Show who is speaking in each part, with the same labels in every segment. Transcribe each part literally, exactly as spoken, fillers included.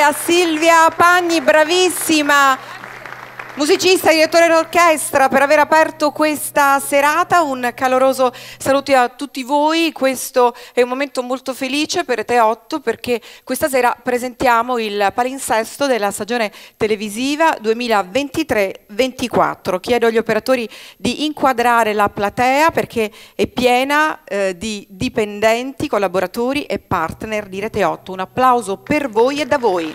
Speaker 1: a Silvia Pagni, bravissima musicista, direttore d'orchestra, per aver aperto questa serata. Un caloroso saluto a tutti voi. Questo è un momento molto felice per Rete otto, perché questa sera presentiamo il palinsesto della stagione televisiva duemilaventitré ventiquattro. Chiedo agli operatori di inquadrare la platea, perché è piena eh, di dipendenti, collaboratori e partner di Rete otto. Un applauso per voi e da voi.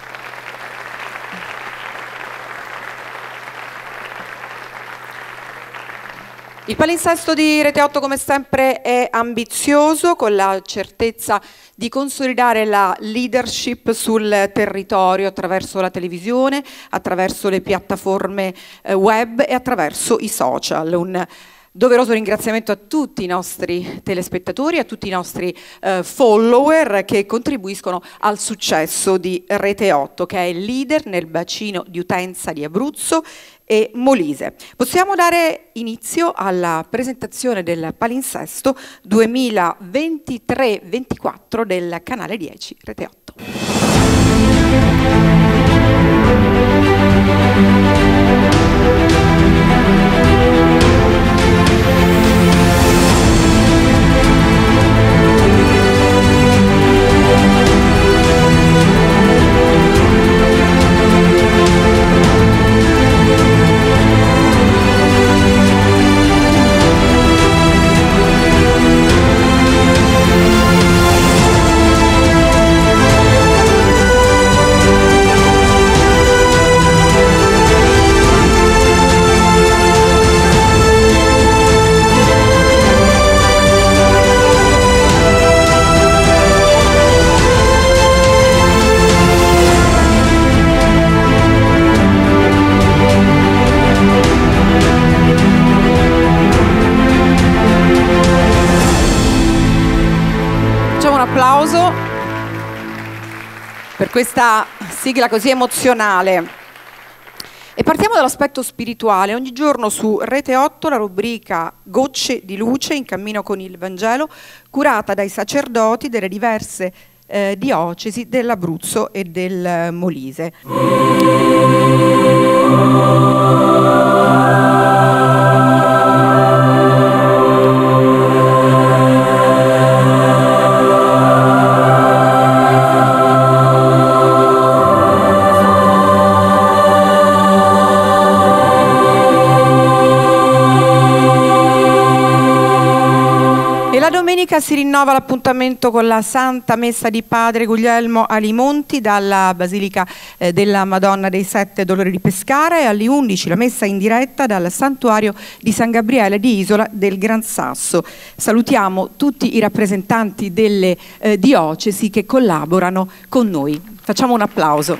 Speaker 1: Il palinsesto di Rete otto, come sempre, è ambizioso, con la certezza di consolidare la leadership sul territorio attraverso la televisione, attraverso le piattaforme eh, web e attraverso i social. Un doveroso ringraziamento a tutti i nostri telespettatori, a tutti i nostri eh, follower che contribuiscono al successo di Rete otto, che è il leader nel bacino di utenza di Abruzzo e Molise. Possiamo dare inizio alla presentazione del palinsesto duemilaventitré ventiquattro del canale dieci Rete otto. Applauso per questa sigla così emozionale. E partiamo dall'aspetto spirituale. Ogni giorno su Rete otto la rubrica Gocce di luce in cammino con il Vangelo, curata dai sacerdoti delle diverse eh, diocesi dell'Abruzzo e del Molise. Domenica si rinnova l'appuntamento con la Santa Messa di Padre Guglielmo Alimonti dalla Basilica eh, della Madonna dei Sette Dolori di Pescara, e alle undici la messa in diretta dal Santuario di San Gabriele di Isola del Gran Sasso. Salutiamo tutti i rappresentanti delle eh, diocesi che collaborano con noi. Facciamo un applauso.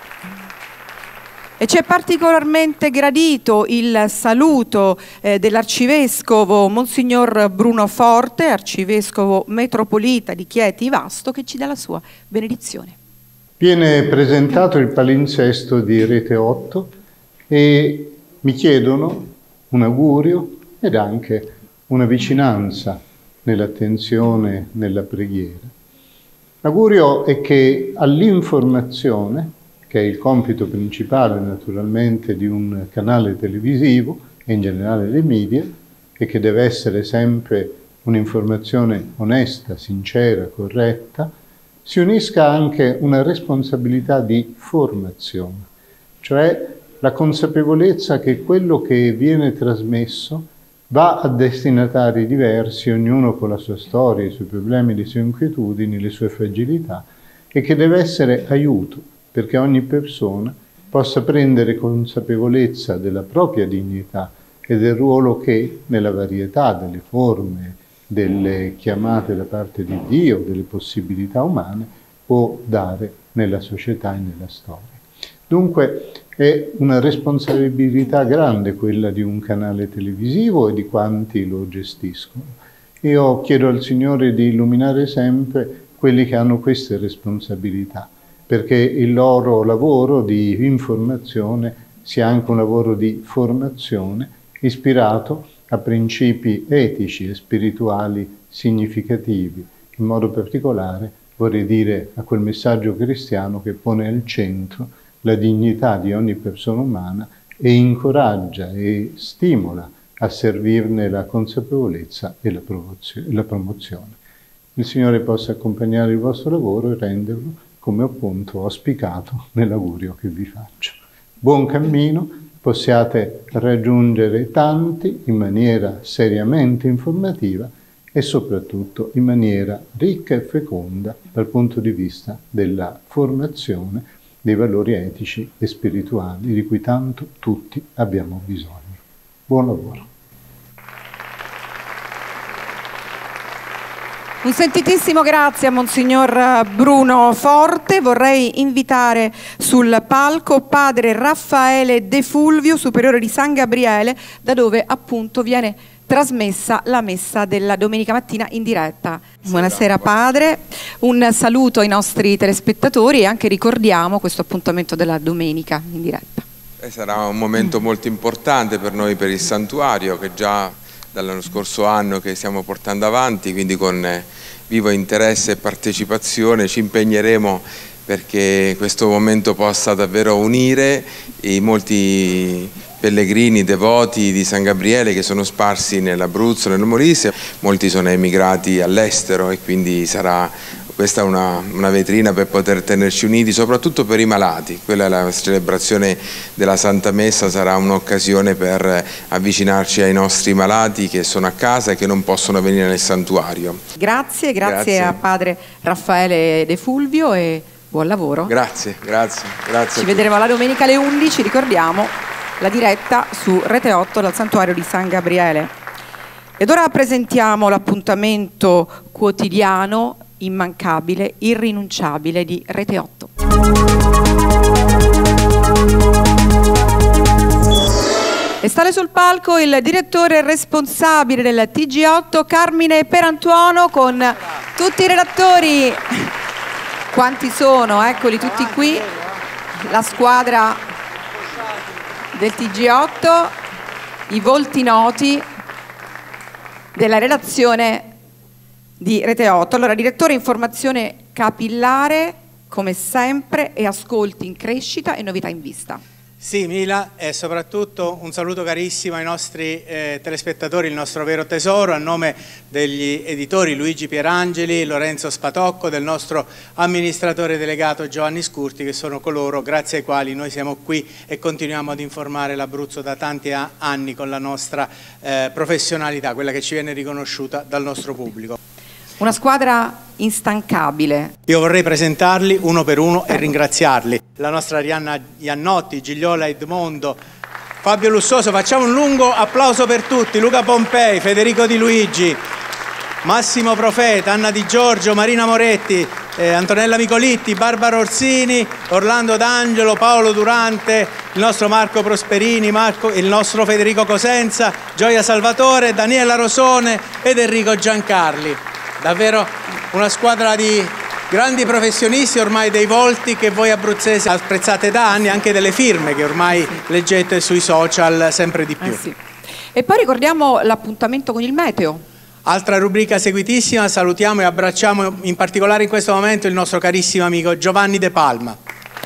Speaker 1: E ci è particolarmente gradito il saluto eh, dell'arcivescovo Monsignor Bruno Forte, arcivescovo metropolita di Chieti Vasto, che ci dà la sua benedizione.
Speaker 2: Viene presentato il palinsesto di Rete otto e mi chiedono un augurio ed anche una vicinanza nell'attenzione, nella preghiera. L'augurio è che all'informazione, che è il compito principale naturalmente di un canale televisivo e in generale dei media, e che deve essere sempre un'informazione onesta, sincera, corretta, si unisca anche una responsabilità di formazione, cioè la consapevolezza che quello che viene trasmesso va a destinatari diversi, ognuno con la sua storia, i suoi problemi, le sue inquietudini, le sue fragilità, e che deve essere aiuto perché ogni persona possa prendere consapevolezza della propria dignità e del ruolo che, nella varietà delle forme, delle chiamate da parte di Dio, delle possibilità umane, può dare nella società e nella storia. Dunque è una responsabilità grande quella di un canale televisivo e di quanti lo gestiscono. Io chiedo al Signore di illuminare sempre quelli che hanno queste responsabilità, perché il loro lavoro di informazione sia anche un lavoro di formazione ispirato a principi etici e spirituali significativi, in modo particolare vorrei dire a quel messaggio cristiano che pone al centro la dignità di ogni persona umana e incoraggia e stimola a servirne la consapevolezza e la, la promozione. Il Signore possa accompagnare il vostro lavoro e renderlo, come appunto ho auspicato nell'augurio che vi faccio. Buon cammino, possiate raggiungere tanti in maniera seriamente informativa e soprattutto in maniera ricca e feconda dal punto di vista della formazione dei valori etici e spirituali di cui tanto tutti abbiamo bisogno. Buon lavoro.
Speaker 1: Un sentitissimo grazie a Monsignor Bruno Forte. Vorrei invitare sul palco Padre Raffaele De Fulvio, superiore di San Gabriele, da dove appunto viene trasmessa la messa della domenica mattina in diretta. Buonasera Padre, un saluto ai nostri telespettatori e anche ricordiamo questo appuntamento della domenica in diretta.
Speaker 3: Eh, sarà un momento molto importante per noi, per il santuario, che già dall'anno scorso anno che stiamo portando avanti, quindi con eh, vivo interesse e partecipazione ci impegneremo perché questo momento possa davvero unire i molti pellegrini, devoti di San Gabriele che sono sparsi nell'Abruzzo, nel Molise. Molti sono emigrati all'estero e quindi sarà questa una, una vetrina per poter tenerci uniti, soprattutto per i malati. Quella è la celebrazione della Santa Messa, sarà un'occasione per avvicinarci ai nostri malati che sono a casa e che non possono venire nel santuario.
Speaker 1: Grazie, grazie, grazie. a Padre Raffaele De Fulvio e buon lavoro.
Speaker 3: Grazie, grazie. grazie
Speaker 1: Ci vedremo la domenica alle undici, ricordiamo la diretta su Rete otto dal santuario di San Gabriele. Ed ora presentiamo l'appuntamento quotidiano, immancabile, irrinunciabile di Rete otto. E sale sul palco il direttore responsabile del T G otto, Carmine Perantuono, con tutti i redattori. Quanti sono? Eccoli tutti qui. La squadra del T G otto, i volti noti della redazione di Rete otto. Allora, direttore, informazione capillare come sempre e ascolti in crescita e novità in vista.
Speaker 4: Sì, Mila, e soprattutto un saluto carissimo ai nostri eh, telespettatori, il nostro vero tesoro, a nome degli editori Luigi Pierangeli, Lorenzo Spatocco, del nostro amministratore delegato Giovanni Scurti, che sono coloro grazie ai quali noi siamo qui e continuiamo ad informare l'Abruzzo da tanti anni con la nostra eh, professionalità, quella che ci viene riconosciuta dal nostro pubblico.
Speaker 1: Una squadra instancabile.
Speaker 4: Io vorrei presentarli uno per uno e ringraziarli. La nostra Arianna Iannotti, Gigliola Edmondo, Fabio Lussoso, facciamo un lungo applauso per tutti, Luca Pompei, Federico Di Luigi, Massimo Profeta, Anna Di Giorgio, Marina Moretti, eh, Antonella Micolitti, Barbara Orsini, Orlando D'Angelo, Paolo Durante, il nostro Marco Prosperini, Marco, il nostro Federico Cosenza, Gioia Salvatore, Daniela Rosone ed Enrico Giancarli. Davvero una squadra di grandi professionisti, ormai dei volti che voi abruzzesi apprezzate da anni, anche delle firme che ormai leggete sui social sempre di più.
Speaker 1: Eh sì. E poi ricordiamo l'appuntamento con il meteo.
Speaker 4: Altra rubrica seguitissima, salutiamo e abbracciamo in particolare in questo momento il nostro carissimo amico Giovanni De Palma.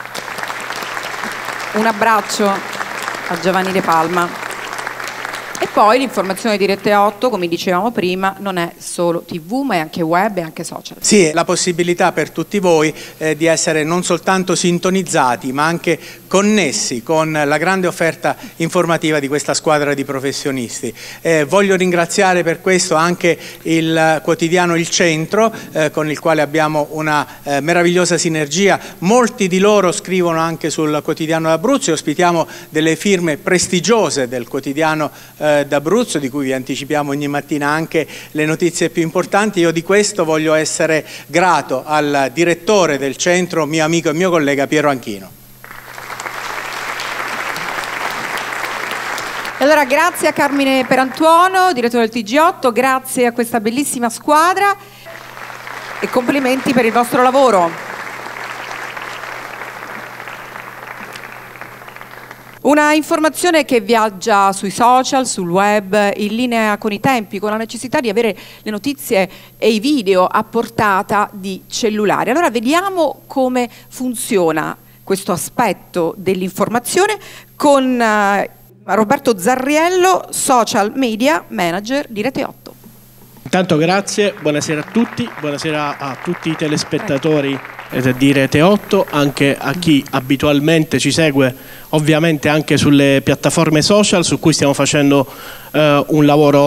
Speaker 1: Un abbraccio a Giovanni De Palma. E poi l'informazione di Rete otto, come dicevamo prima, non è solo tivù ma è anche web e anche social.
Speaker 4: Sì, la possibilità per tutti voi eh, di essere non soltanto sintonizzati ma anche connessi con la grande offerta informativa di questa squadra di professionisti. Eh, voglio ringraziare per questo anche il quotidiano Il Centro, eh, con il quale abbiamo una eh, meravigliosa sinergia. Molti di loro scrivono anche sul quotidiano d'Abruzzo e ospitiamo delle firme prestigiose del quotidiano eh, d'Abruzzo, di cui vi anticipiamo ogni mattina anche le notizie più importanti. Io di questo voglio essere grato al direttore del centro, mio amico e mio collega Piero Anchino.
Speaker 1: Allora, grazie a Carmine Perantuono, direttore del T G otto, grazie a questa bellissima squadra e complimenti per il vostro lavoro. Una informazione che viaggia sui social, sul web, in linea con i tempi, con la necessità di avere le notizie e i video a portata di cellulare. Allora vediamo come funziona questo aspetto dell'informazione con eh, Roberto Zarriello, social media manager di Rete otto.
Speaker 5: Intanto grazie, buonasera a tutti, buonasera a tutti i telespettatori di Rete otto, anche a chi abitualmente ci segue ovviamente anche sulle piattaforme social su cui stiamo facendo eh, un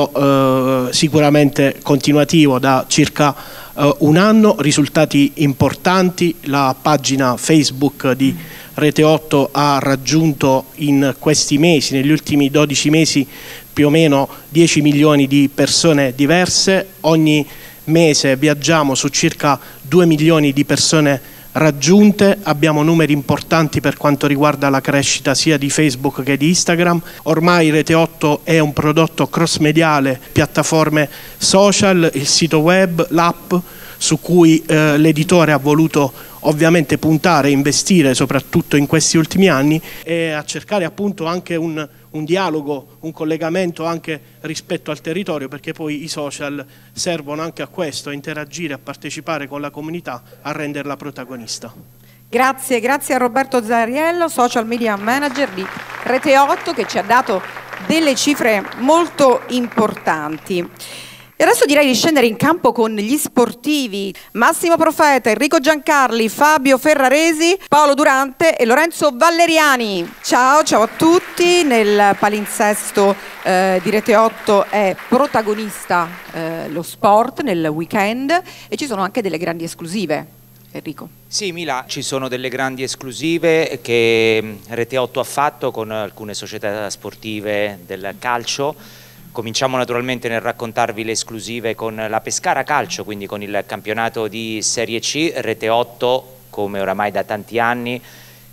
Speaker 5: lavoro eh, sicuramente continuativo da circa eh, un anno, risultati importanti. La pagina Facebook di Rete otto ha raggiunto in questi mesi, negli ultimi dodici mesi, più o meno dieci milioni di persone diverse. Ogni mese viaggiamo su circa due milioni di persone raggiunte, abbiamo numeri importanti per quanto riguarda la crescita sia di Facebook che di Instagram. Ormai Rete otto è un prodotto cross-mediale, piattaforme social, il sito web, l'app su cui eh, l'editore ha voluto ovviamente puntare e investire soprattutto in questi ultimi anni, e a cercare appunto anche un, un dialogo, un collegamento anche rispetto al territorio, perché poi i social servono anche a questo, a interagire, a partecipare con la comunità, a renderla protagonista.
Speaker 1: Grazie, grazie a Roberto Zarriello, social media manager di Rete otto, che ci ha dato delle cifre molto importanti. E adesso direi di scendere in campo con gli sportivi. Massimo Profeta, Enrico Giancarli, Fabio Ferraresi, Paolo Durante e Lorenzo Valleriani. Ciao, ciao a tutti. Nel palinsesto eh, di Rete otto è protagonista eh, lo sport nel weekend e ci sono anche delle grandi esclusive. Enrico.
Speaker 6: Sì, Mila, ci sono delle grandi esclusive che Rete otto ha fatto con alcune società sportive del calcio. Cominciamo naturalmente nel raccontarvi le esclusive con la Pescara Calcio, quindi con il campionato di Serie C. Rete otto, come oramai da tanti anni,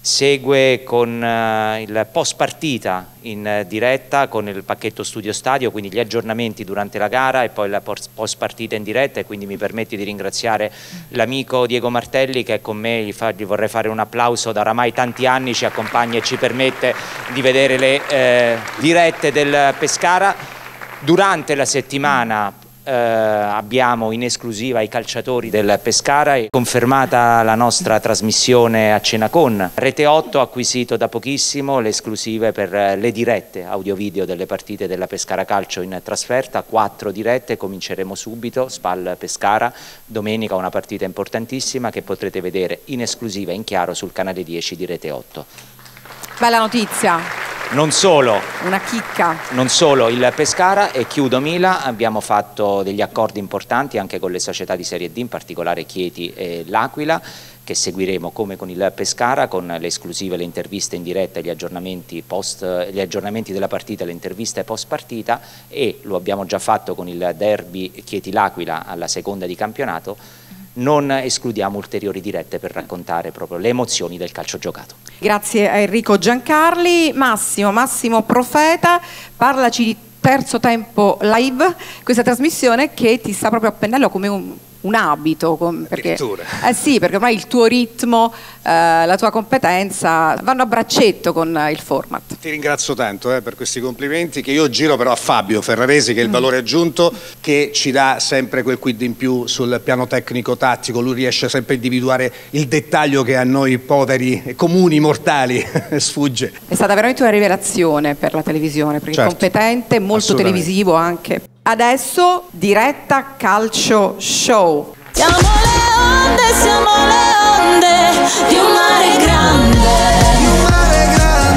Speaker 6: segue con uh, il post partita in diretta con il pacchetto Studio Stadio, quindi gli aggiornamenti durante la gara e poi la post partita in diretta, e quindi mi permetti di ringraziare l'amico Diego Martelli che con me, gli, fa, gli vorrei fare un applauso, da oramai tanti anni ci accompagna e ci permette di vedere le eh, dirette del Pescara. Durante la settimana eh, abbiamo in esclusiva i calciatori del Pescara e confermata la nostra trasmissione a cena con. Rete otto ha acquisito da pochissimo le esclusive per le dirette audio-video delle partite della Pescara Calcio in trasferta, quattro dirette, cominceremo subito, Spal Pescara, domenica una partita importantissima che potrete vedere in esclusiva in chiaro sul canale dieci di Rete otto.
Speaker 1: Bella notizia.
Speaker 6: Non solo,
Speaker 1: una chicca.
Speaker 6: Non solo il Pescara, e chiudo Mila, abbiamo fatto degli accordi importanti anche con le società di Serie D, in particolare Chieti e L'Aquila, che seguiremo come con il Pescara, con le esclusive, le interviste in diretta, gli aggiornamenti, post, gli aggiornamenti della partita, le interviste post partita, e lo abbiamo già fatto con il derby Chieti-L'Aquila alla seconda di campionato. Non escludiamo ulteriori dirette per raccontare proprio le emozioni del calcio giocato.
Speaker 1: Grazie a Enrico Giancarli. Massimo, Massimo Profeta, parlaci di Terzo Tempo Live, questa trasmissione che ti sta proprio a pennello come un, un abito, perché, eh sì, perché ormai il tuo ritmo, eh, la tua competenza vanno a braccetto con il format.
Speaker 7: Ti ringrazio tanto eh, per questi complimenti, che io giro però a Fabio Ferraresi, che è il valore aggiunto, che ci dà sempre quel quid in più sul piano tecnico-tattico. Lui riesce sempre a individuare il dettaglio che a noi poveri e comuni mortali sfugge. È
Speaker 1: stata veramente una rivelazione per la televisione, perché certo, è competente, molto televisivo anche. Adesso diretta calcio show.
Speaker 8: Siamo le onde, siamo le onde di un mare grande, di un mare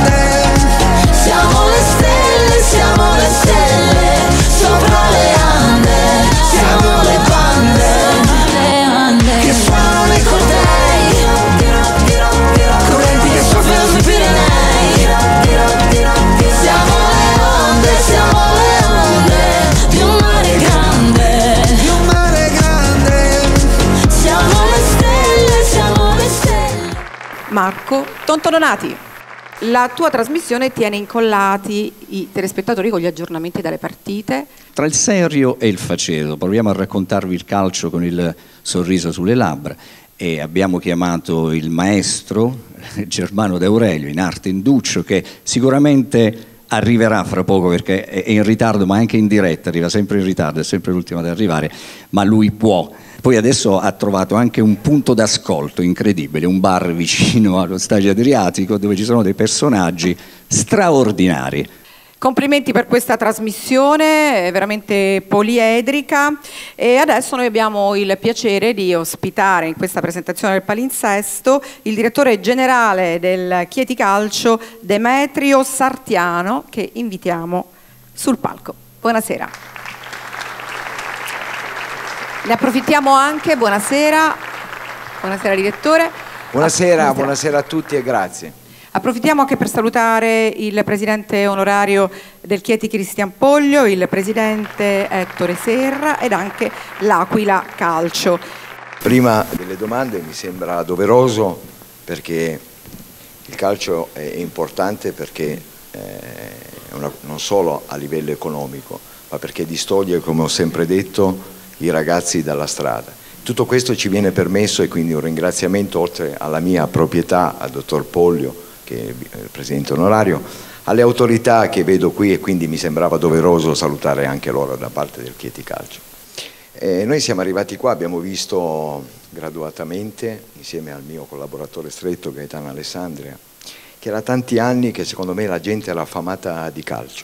Speaker 8: grande. Siamo le stelle, siamo le stelle, sopra le Ande. Siamo le bande, le Ande, che suonano nei cortei, correnti che soffiano sui Pirenei. Siamo le onde, siamo le onde di un mare grande, di un mare grande. Siamo le stelle, siamo le stelle.
Speaker 1: Marco Tontononati, la tua trasmissione tiene incollati i telespettatori con gli aggiornamenti dalle partite.
Speaker 9: Tra il serio e il faceto, proviamo a raccontarvi il calcio con il sorriso sulle labbra, e abbiamo chiamato il maestro Germano D'Aurelio, in arte Induccio, che sicuramente arriverà fra poco perché è in ritardo, ma anche in diretta, arriva sempre in ritardo, è sempre l'ultimo ad arrivare, ma lui può. Poi adesso ha trovato anche un punto d'ascolto incredibile, un bar vicino allo Stadio Adriatico dove ci sono dei personaggi straordinari.
Speaker 1: Complimenti per questa trasmissione, è veramente poliedrica, e adesso noi abbiamo il piacere di ospitare in questa presentazione del palinsesto il direttore generale del Chieti Calcio, Demetrio Sartiano, che invitiamo sul palco. Buonasera. Ne approfittiamo anche, buonasera, buonasera direttore.
Speaker 10: Buonasera,
Speaker 1: buonasera,
Speaker 10: buonasera a tutti e grazie.
Speaker 1: Approfittiamo anche per salutare il presidente onorario del Chieti Cristian Poglio, il presidente Ettore Serra ed anche l'Aquila Calcio.
Speaker 10: Prima delle domande mi sembra doveroso, perché il calcio è importante, perché eh, una, non solo a livello economico, ma perché distoglie, come ho sempre detto, i ragazzi dalla strada. Tutto questo ci viene permesso, e quindi un ringraziamento oltre alla mia proprietà, al dottor Poglio, che è il presidente onorario, alle autorità che vedo qui, e quindi mi sembrava doveroso salutare anche loro da parte del Chieti Calcio. Eh, noi siamo arrivati qua, abbiamo visto graduatamente, insieme al mio collaboratore stretto Gaetano Alessandria, che era tanti anni che secondo me la gente era affamata di calcio,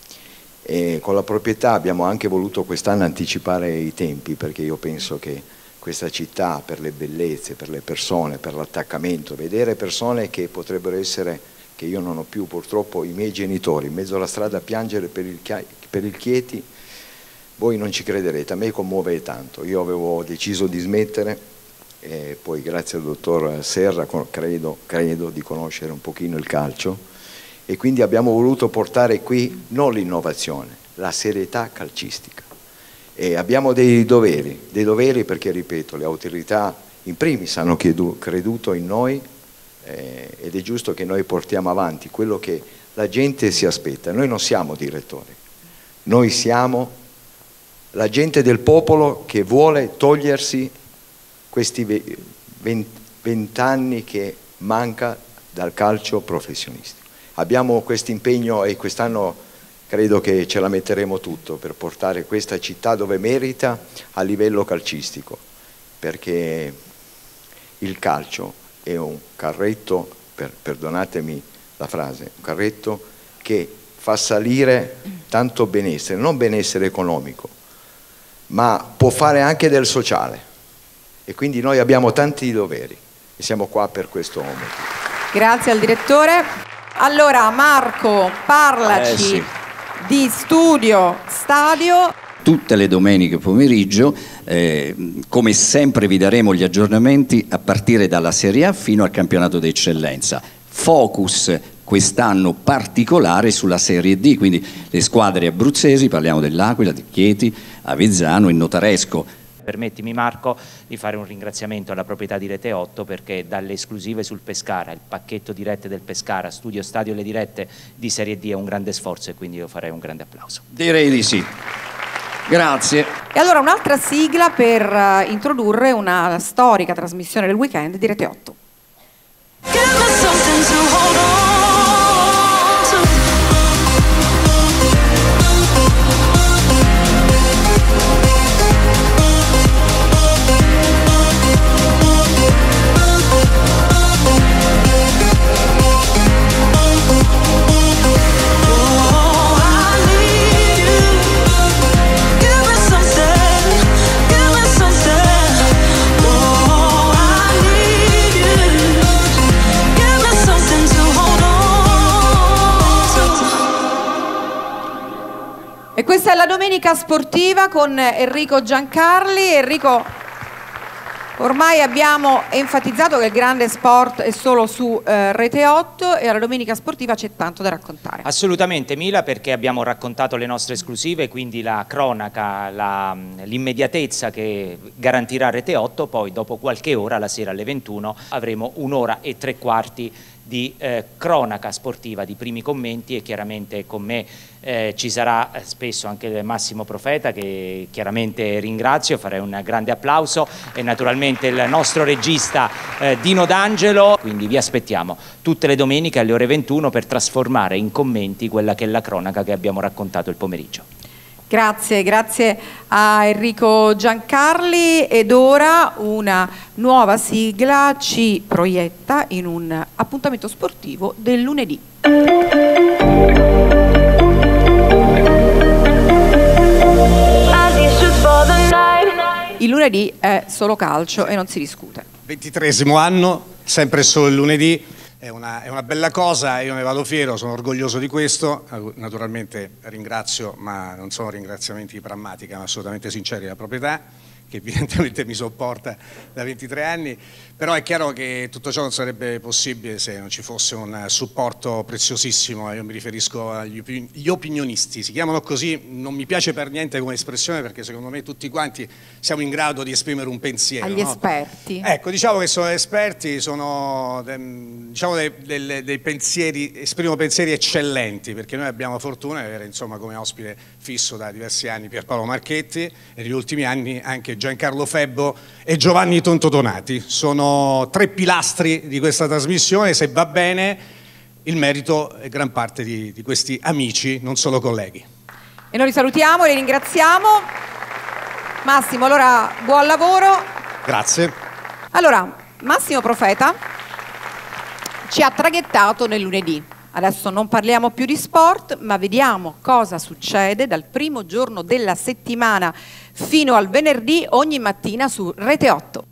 Speaker 10: e con la proprietà abbiamo anche voluto quest'anno anticipare i tempi, perché io penso che questa città, per le bellezze, per le persone, per l'attaccamento, vedere persone che potrebbero essere, che io non ho più purtroppo, i miei genitori in mezzo alla strada a piangere per il, per il Chieti, voi non ci crederete, a me commuove tanto. Io avevo deciso di smettere, e poi grazie al dottor Serra credo, credo di conoscere un pochino il calcio, e quindi abbiamo voluto portare qui non l'innovazione, la serietà calcistica. E abbiamo dei doveri, dei doveri perché, ripeto, le autorità in primis hanno creduto in noi, eh, ed è giusto che noi portiamo avanti quello che la gente si aspetta. Noi non siamo direttori, noi siamo la gente del popolo che vuole togliersi questi vent'anni che manca dal calcio professionistico. Abbiamo questo impegno, e quest'anno credo che ce la metteremo tutto per portare questa città dove merita a livello calcistico, perché il calcio è un carretto, per, perdonatemi la frase, un carretto che fa salire tanto benessere, non benessere economico, ma può fare anche del sociale, e quindi noi abbiamo tanti doveri e siamo qua per questo motivo.
Speaker 1: Grazie al direttore. Allora Marco, parlaci. Eh sì. Di Studio Stadio.
Speaker 9: Tutte le domeniche pomeriggio, eh, come sempre vi daremo gli aggiornamenti a partire dalla Serie A fino al campionato d'eccellenza. Focus quest'anno particolare sulla Serie D, quindi le squadre abruzzesi, parliamo dell'Aquila, di Chieti, Avezzano e Notaresco.
Speaker 6: Permettimi Marco di fare un ringraziamento alla proprietà di Rete otto, perché dalle esclusive sul Pescara, il pacchetto dirette del Pescara, Studio Stadio e le dirette di Serie D è un grande sforzo, e quindi io farei un grande applauso.
Speaker 9: Direi di sì. Grazie.
Speaker 1: E allora un'altra sigla per uh, introdurre una storica trasmissione del weekend di Rete otto. E questa è la domenica sportiva con Enrico Giancarli. Enrico, ormai abbiamo enfatizzato che il grande sport è solo su eh, Rete otto, e alla domenica sportiva c'è tanto da raccontare.
Speaker 6: Assolutamente Mila, perché abbiamo raccontato le nostre esclusive, quindi la cronaca, la, l'immediatezza che garantirà Rete otto. Poi dopo qualche ora, la sera alle ventuno, avremo un'ora e tre quarti di eh, cronaca sportiva, di primi commenti, e chiaramente con me eh, ci sarà spesso anche Massimo Profeta, che chiaramente ringrazio, farei un grande applauso, e naturalmente il nostro regista eh, Dino D'Angelo. Quindi vi aspettiamo tutte le domeniche alle ore ventuno per trasformare in commenti quella che è la cronaca che abbiamo raccontato il pomeriggio.
Speaker 1: Grazie, grazie a Enrico Giancarli, ed ora una nuova sigla ci proietta in un appuntamento sportivo del lunedì. Il lunedì è solo calcio e non si discute.
Speaker 7: ventitreesimo anno, sempre solo il lunedì. È una, è una bella cosa, io ne vado fiero, sono orgoglioso di questo. Naturalmente ringrazio, ma non sono ringraziamenti di prammatica, ma assolutamente sinceri, la proprietà, che evidentemente mi sopporta da ventitré anni, però è chiaro che tutto ciò non sarebbe possibile se non ci fosse un supporto preziosissimo. Io mi riferisco agli opin- gli opinionisti, si chiamano così, non mi piace per niente come espressione, perché secondo me tutti quanti siamo in grado di esprimere un pensiero.
Speaker 1: Agli
Speaker 7: no?
Speaker 1: esperti.
Speaker 7: Ecco, diciamo che sono esperti, sono diciamo dei, dei, dei pensieri, esprimono pensieri eccellenti, perché noi abbiamo fortuna di avere insomma come ospite fisso da diversi anni Pierpaolo Marchetti, e negli ultimi anni anche Giancarlo Febbo e Giovanni Tonto Donati. Sono tre pilastri di questa trasmissione. Se va bene, il merito è gran parte di, di questi amici, non solo colleghi.
Speaker 1: E noi li salutiamo e li ringraziamo. Massimo, allora buon lavoro.
Speaker 7: Grazie.
Speaker 1: Allora, Massimo Profeta ci ha traghettato nel lunedì. Adesso non parliamo più di sport, ma vediamo cosa succede dal primo giorno della settimana fino al venerdì ogni mattina su Rete otto.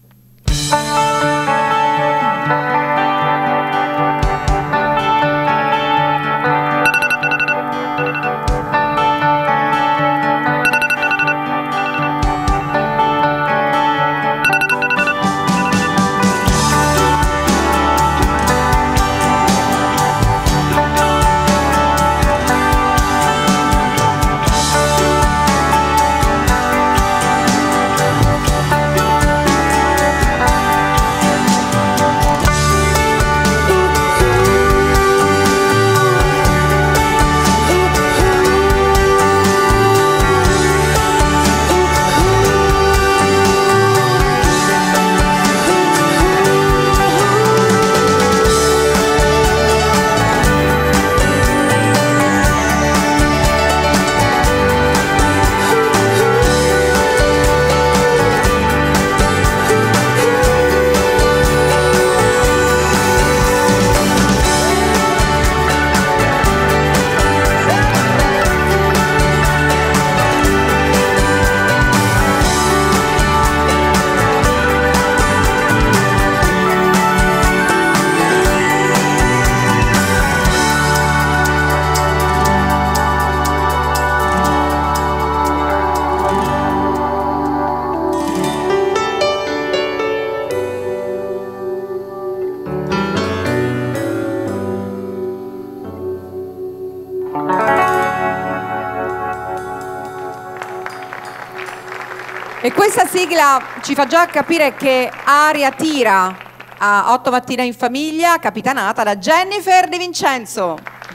Speaker 1: E questa sigla ci fa già capire che aria tira a otto mattina in famiglia, capitanata da Jennifer De Vincenzo.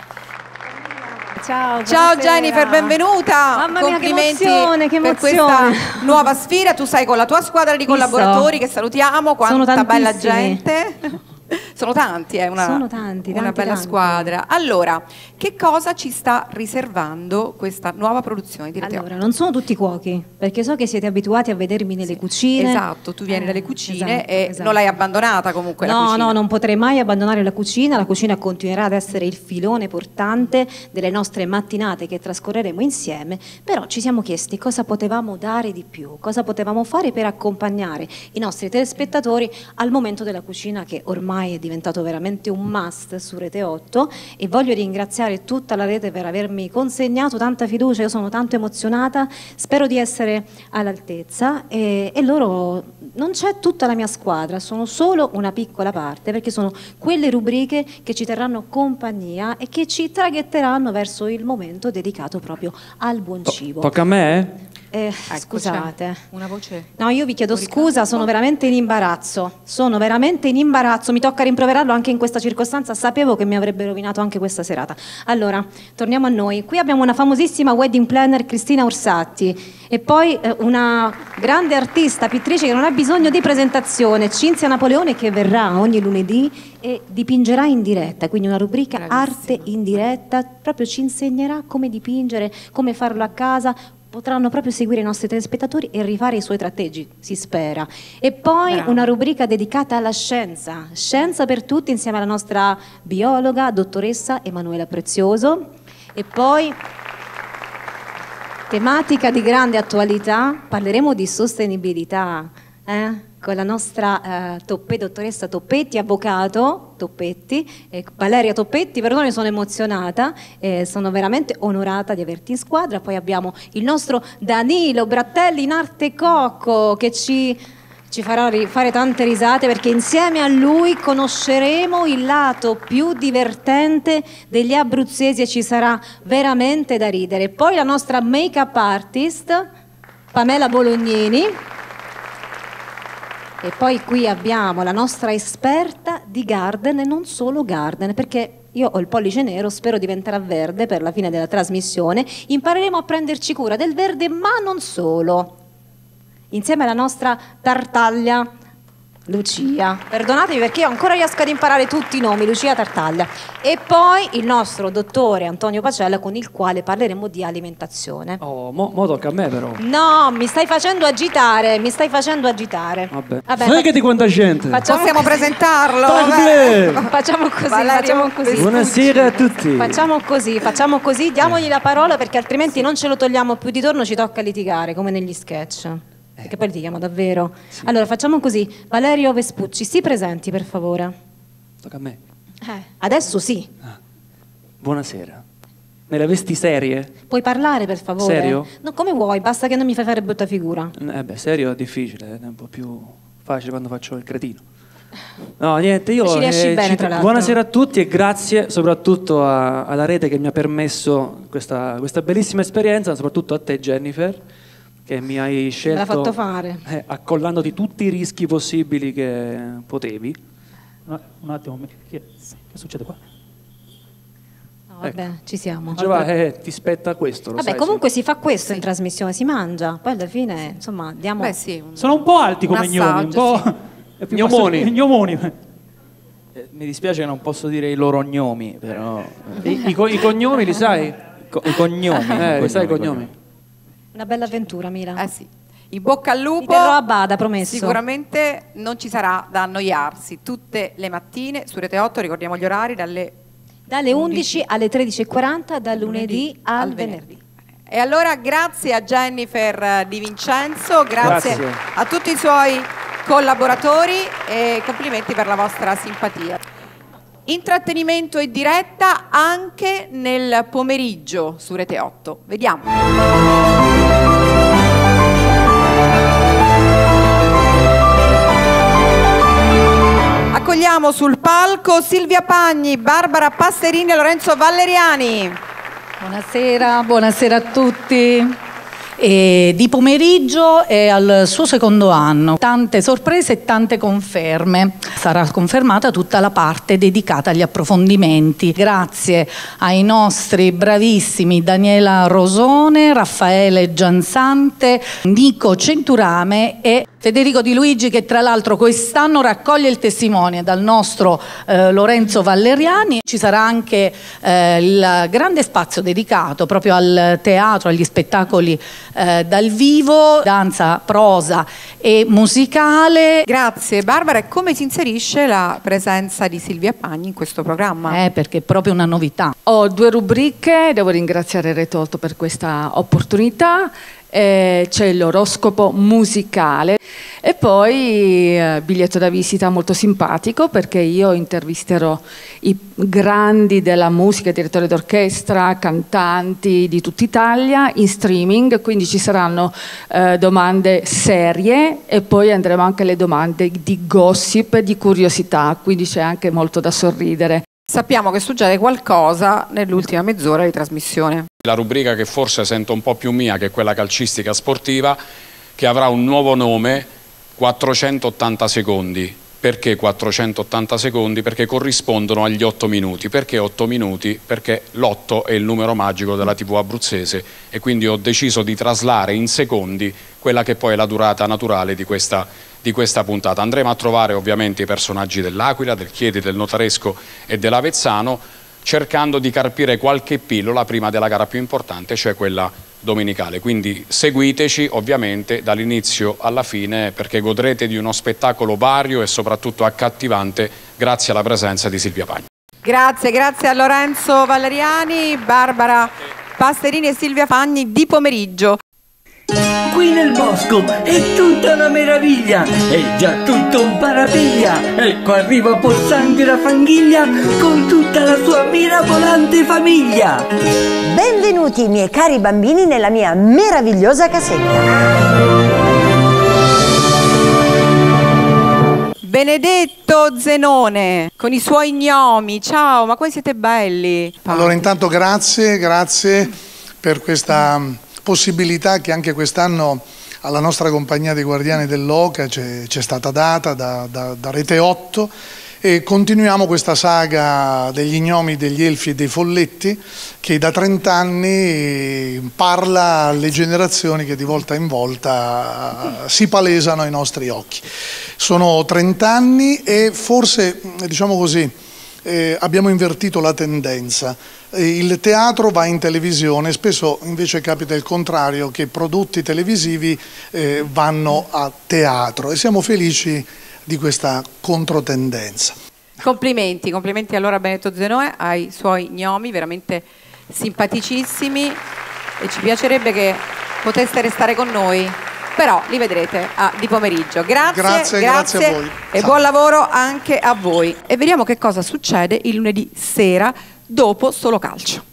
Speaker 11: Ciao,
Speaker 1: Ciao Jennifer, benvenuta.
Speaker 11: Mamma mia,
Speaker 1: complimenti
Speaker 11: che emozione, che
Speaker 1: per
Speaker 11: emozione.
Speaker 1: questa nuova sfida. Tu sei con la tua squadra di collaboratori, che salutiamo, quanta bella gente. Sono tanti, è una,
Speaker 11: Sono tanti,
Speaker 1: una
Speaker 11: tanti,
Speaker 1: bella
Speaker 11: tanti.
Speaker 1: squadra. Allora, che cosa ci sta riservando questa nuova produzione di Rete
Speaker 11: Allora, non sono tutti cuochi, perché so che siete abituati a vedermi nelle cucine.
Speaker 1: Esatto, tu vieni
Speaker 11: Eh,
Speaker 1: dalle cucine
Speaker 11: esatto,
Speaker 1: e
Speaker 11: esatto.
Speaker 1: non l'hai abbandonata comunque la
Speaker 11: No,
Speaker 1: cucina.
Speaker 11: no, non potrei mai abbandonare la cucina. La cucina continuerà ad essere il filone portante delle nostre mattinate che trascorreremo insieme, però ci siamo chiesti cosa potevamo dare di più, cosa potevamo fare per accompagnare i nostri telespettatori al momento della cucina, che ormai è diventato veramente un must su Rete otto, e voglio ringraziare tutta la rete per avermi consegnato tanta fiducia. Io sono tanto emozionata, spero di essere all'altezza, e, e loro, non c'è tutta la mia squadra, sono solo una piccola parte, perché sono quelle rubriche che ci terranno compagnia e che ci traghetteranno verso il momento dedicato proprio al buon cibo.
Speaker 12: Tocca a me?
Speaker 11: Eh, scusate.
Speaker 1: Una voce.
Speaker 11: No, io vi chiedo scusa, sono veramente in imbarazzo. Sono veramente in imbarazzo, mi tocca rimproverarlo anche in questa circostanza. Sapevo che mi avrebbe rovinato anche questa serata. Allora, torniamo a noi. Qui abbiamo una famosissima wedding planner, Cristina Orsatti, e poi eh, una grande artista, pittrice che non ha bisogno di presentazione, Cinzia Napoleone, che verrà ogni lunedì e dipingerà in diretta, quindi una rubrica
Speaker 1: Bravissima.
Speaker 11: arte in diretta, proprio ci insegnerà come dipingere, come farlo a casa. Potranno proprio seguire i nostri telespettatori e rifare i suoi tratteggi, si spera. E poi
Speaker 1: Bravo.
Speaker 11: una rubrica dedicata alla scienza, scienza per tutti, insieme alla nostra biologa, dottoressa Emanuela Prezioso. E poi, tematica di grande attualità, parleremo di sostenibilità, eh? Con la nostra eh, Toppe, dottoressa Toppetti, avvocato Toppetti, eh, Valeria Toppetti, perdone, sono emozionata, eh, sono veramente onorata di averti in squadra. Poi abbiamo il nostro Danilo Brattelli in arte Cocco, che ci, ci farà ri- fare tante risate, perché insieme a lui conosceremo il lato più divertente degli abruzzesi e ci sarà veramente da ridere. Poi la nostra make-up artist Pamela Bolognini. E poi qui abbiamo la nostra esperta di garden e non solo garden, perché io ho il pollice nero, spero diventerà verde per la fine della trasmissione. Impareremo a prenderci cura del verde, ma non solo. Insieme alla nostra Tartaglia Lucia. Perdonatemi perché io ancora riesco ad imparare tutti i nomi, Lucia Tartaglia. E poi il nostro dottore Antonio Pacella, con il quale parleremo di alimentazione.
Speaker 12: Oh, mo, mo tocca a me però.
Speaker 11: No, mi stai facendo agitare, mi stai facendo agitare.
Speaker 12: Vabbè.
Speaker 11: Vabbè,
Speaker 12: Fregati quanta gente.
Speaker 11: Facciamo
Speaker 1: Possiamo
Speaker 11: così.
Speaker 1: presentarlo?
Speaker 12: Parblè.
Speaker 11: Facciamo così,
Speaker 1: Valerio
Speaker 11: facciamo così.
Speaker 12: Buonasera a tutti.
Speaker 11: Facciamo così, facciamo così, diamogli la parola perché altrimenti non ce lo togliamo più di torno, ci tocca litigare come negli sketch. Perché poi litighiamo davvero. Allora facciamo così, Valerio Vespucci, si presenti per favore.
Speaker 12: Tocca a me.
Speaker 11: Eh, adesso sì.
Speaker 12: Buonasera. Nelle vesti serie?
Speaker 11: Puoi parlare per favore?
Speaker 12: Serio?
Speaker 11: No, come vuoi, basta che non mi fai fare brutta figura.
Speaker 12: Eh beh, serio è difficile, è un po' più facile quando faccio il cretino. No, niente, io...
Speaker 11: Ci riesci
Speaker 12: eh,
Speaker 11: bene,
Speaker 12: ci-
Speaker 11: tra l'altro.
Speaker 12: Buonasera a tutti e grazie soprattutto a- alla rete che mi ha permesso questa, questa bellissima esperienza, soprattutto a te Jennifer, che mi hai scelto...
Speaker 11: Me l'ha fatto fare.
Speaker 12: eh, accollandoti tutti i rischi possibili che potevi. No, un attimo, mi- che, che succede qua?
Speaker 11: No, vabbè, ci siamo.
Speaker 12: Diceva, eh, ti spetta questo, lo
Speaker 11: Vabbè,
Speaker 12: sai,
Speaker 11: comunque si fa questo in trasmissione, si mangia. Poi alla fine, insomma, diamo...
Speaker 1: Beh sì, un-
Speaker 13: Sono un po' alti come
Speaker 1: Un
Speaker 13: gnomi, un
Speaker 1: assaggio,
Speaker 13: po'...
Speaker 1: sì.
Speaker 13: è più
Speaker 12: Gnomoni.
Speaker 13: basso- Gnomoni.
Speaker 14: Eh, mi dispiace che non posso dire i loro gnomi, però...
Speaker 12: I, i co- i cognomi li sai?
Speaker 14: Co- I cognomi.
Speaker 12: Eh, li sai i
Speaker 14: cognomi.
Speaker 12: cognomi?
Speaker 11: Una bella avventura, Mila.
Speaker 1: Eh sì. In bocca al lupo.
Speaker 11: Mi terrò a bada, promesso.
Speaker 1: Sicuramente non ci sarà da annoiarsi. Tutte le mattine su Rete otto, ricordiamo gli orari, dalle
Speaker 11: Dalle undici alle tredici e quaranta, dal lunedì,
Speaker 1: lunedì
Speaker 11: al
Speaker 1: al
Speaker 11: venerdì.
Speaker 1: E allora grazie a Jennifer Di Vincenzo, grazie,
Speaker 12: Grazie.
Speaker 1: a tutti i suoi collaboratori e complimenti per la vostra simpatia. Intrattenimento e diretta anche nel pomeriggio su Rete otto. Vediamo. Accogliamo sul palco Silvia Pagni, Barbara Passerini e Lorenzo Valleriani.
Speaker 15: Buonasera, buonasera a tutti. E di pomeriggio è al suo secondo anno, tante sorprese e tante conferme. Sarà confermata tutta la parte dedicata agli approfondimenti. Grazie ai nostri bravissimi Daniela Rosone, Raffaele Giansante, Nico Centurame e Federico Di Luigi, che tra l'altro quest'anno raccoglie il testimone dal nostro eh, Lorenzo Valleriani. Ci sarà anche eh, il grande spazio dedicato proprio al teatro, agli spettacoli eh, dal vivo, danza, prosa e musicale.
Speaker 1: Grazie Barbara. E come si inserisce la presenza di Silvia Pagni in questo programma?
Speaker 15: Eh, perché è proprio una novità.
Speaker 16: Ho due rubriche, devo ringraziare Rete otto per questa opportunità. Eh, c'è l'oroscopo musicale e poi eh, biglietto da visita molto simpatico perché io intervisterò i grandi della musica, direttori d'orchestra, cantanti di tutta Italia in streaming, quindi ci saranno eh, domande serie e poi andremo anche alle domande di gossip e di curiosità, quindi c'è anche molto da sorridere.
Speaker 1: Sappiamo che succede qualcosa nell'ultima mezz'ora di trasmissione.
Speaker 13: La rubrica che forse sento un po' più mia, che è quella calcistica sportiva, che avrà un nuovo nome, quattrocentottanta secondi. Perché quattrocentottanta secondi? Perché corrispondono agli otto minuti. Perché otto minuti? Perché l'otto è il numero magico della tivù abruzzese e quindi ho deciso di traslare in secondi quella che poi è la durata naturale di questa, di questa puntata. Andremo a trovare ovviamente i personaggi dell'Aquila, del Chieti, del Notaresco e dell'Avezzano, cercando di carpire qualche pillola prima della gara più importante, cioè quella domenicale. Quindi seguiteci ovviamente dall'inizio alla fine, perché godrete di uno spettacolo vario e soprattutto accattivante grazie alla presenza di Silvia Pagni.
Speaker 1: Grazie, grazie a Lorenzo Valeriani, Barbara Pasterini e Silvia Pagni di pomeriggio.
Speaker 17: Qui nel bosco è tutta una meraviglia, è già tutto un parapiglia. Ecco arriva Pozzanghero la Fanghiglia con tutta la sua mirabolante famiglia.
Speaker 18: Benvenuti miei cari bambini nella mia meravigliosa casetta.
Speaker 1: Benedetto Zenone con i suoi gnomi, ciao, ma come siete belli.
Speaker 19: Allora intanto grazie, grazie per questa possibilità che anche quest'anno alla nostra compagnia dei Guardiani dell'Oca c'è stata data da, da, da Rete otto e continuiamo questa saga degli gnomi, degli elfi e dei folletti che da trent'anni parla alle generazioni che di volta in volta si palesano ai nostri occhi. Sono trent'anni e forse, diciamo così, eh, abbiamo invertito la tendenza. Il teatro va in televisione, spesso invece capita il contrario, che prodotti televisivi eh, vanno a teatro e siamo felici di questa controtendenza.
Speaker 1: Complimenti, complimenti allora a Benedetto Zenone, ai suoi gnomi, veramente simpaticissimi e ci piacerebbe che poteste restare con noi, però li vedrete a, di pomeriggio. Grazie,
Speaker 19: grazie,
Speaker 1: grazie,
Speaker 19: grazie a voi.
Speaker 1: E buon lavoro anche a voi. E vediamo che cosa succede il lunedì sera dopo Solo Calcio.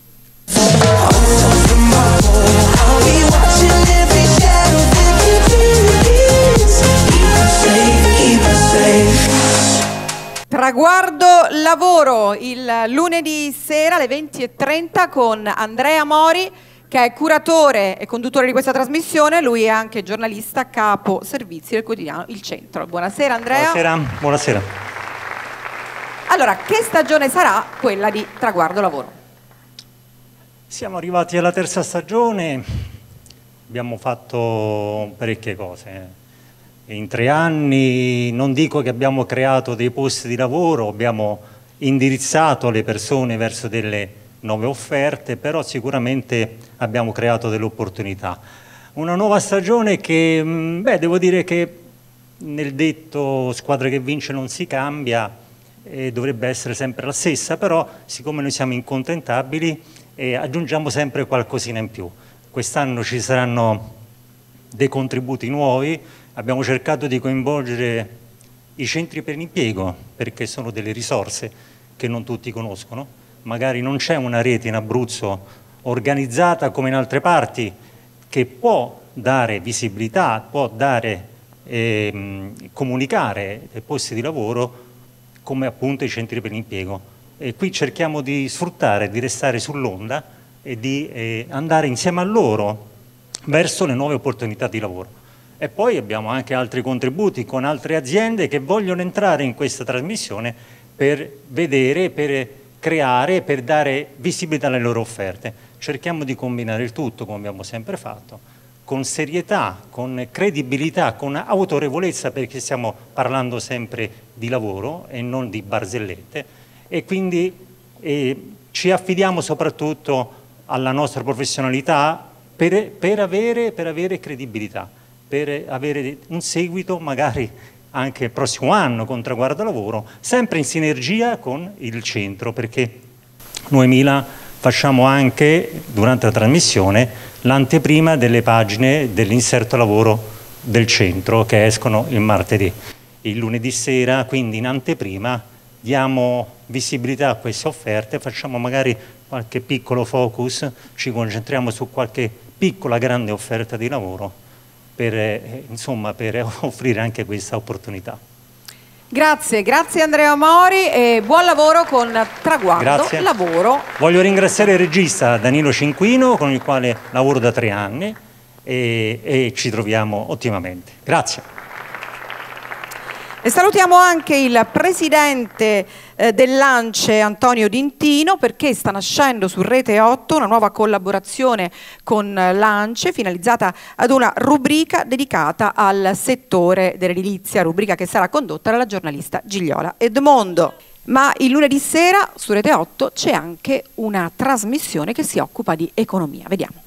Speaker 1: Traguardo lavoro il lunedì sera alle venti e trenta con Andrea Mori, che è curatore e conduttore di questa trasmissione. Lui è anche giornalista capo servizi del quotidiano Il Centro. Buonasera Andrea.
Speaker 20: Buonasera, buonasera.
Speaker 1: Allora, che stagione sarà quella di Traguardo lavoro?
Speaker 20: Siamo arrivati alla terza stagione, abbiamo fatto parecchie cose. In tre anni non dico che abbiamo creato dei posti di lavoro, abbiamo indirizzato le persone verso delle nuove offerte, però sicuramente abbiamo creato delle opportunità. Una nuova stagione che, beh, devo dire che nel detto squadra che vince non si cambia, eh, dovrebbe essere sempre la stessa, però siccome noi siamo incontentabili eh, aggiungiamo sempre qualcosina in più. Quest'anno ci saranno dei contributi nuovi. Abbiamo cercato di coinvolgere i centri per l'impiego perché sono delle risorse che non tutti conoscono. Magari non c'è una rete in Abruzzo organizzata come in altre parti che può dare visibilità, può dare, eh, comunicare dei posti di lavoro come appunto i centri per l'impiego. E qui cerchiamo di sfruttare, di restare sull'onda e di eh, andare insieme a loro verso le nuove opportunità di lavoro. E poi abbiamo anche altri contributi con altre aziende che vogliono entrare in questa trasmissione per vedere, per creare, per dare visibilità alle loro offerte. Cerchiamo di combinare il tutto, come abbiamo sempre fatto, con serietà, con credibilità, con autorevolezza, perché stiamo parlando sempre di lavoro e non di barzellette, e quindi eh, ci affidiamo soprattutto alla nostra professionalità per, per, avere, per avere credibilità, per avere un seguito magari anche il prossimo anno con Traguardo Lavoro, sempre in sinergia con il centro, perché noi Mila facciamo anche durante la trasmissione l'anteprima delle pagine dell'inserto lavoro del centro che escono il martedì. Il lunedì sera, quindi in anteprima, diamo visibilità a queste offerte, facciamo magari qualche piccolo focus, ci concentriamo su qualche piccola grande offerta di lavoro per, eh, insomma, per offrire anche questa opportunità.
Speaker 1: Grazie, grazie Andrea Mori e buon lavoro con Traguardo
Speaker 20: Grazie.
Speaker 1: Lavoro.
Speaker 20: Voglio ringraziare il regista Danilo Cinquino, con il quale lavoro da tre anni e, e ci troviamo ottimamente. Grazie.
Speaker 1: E salutiamo anche il presidente eh, dell'Ance Antonio D'Intino, perché sta nascendo su Rete otto una nuova collaborazione con l'Ance finalizzata ad una rubrica dedicata al settore dell'edilizia, rubrica che sarà condotta dalla giornalista Gigliola Edmondo. Ma il lunedì sera su Rete otto c'è anche una trasmissione che si occupa di economia. Vediamo.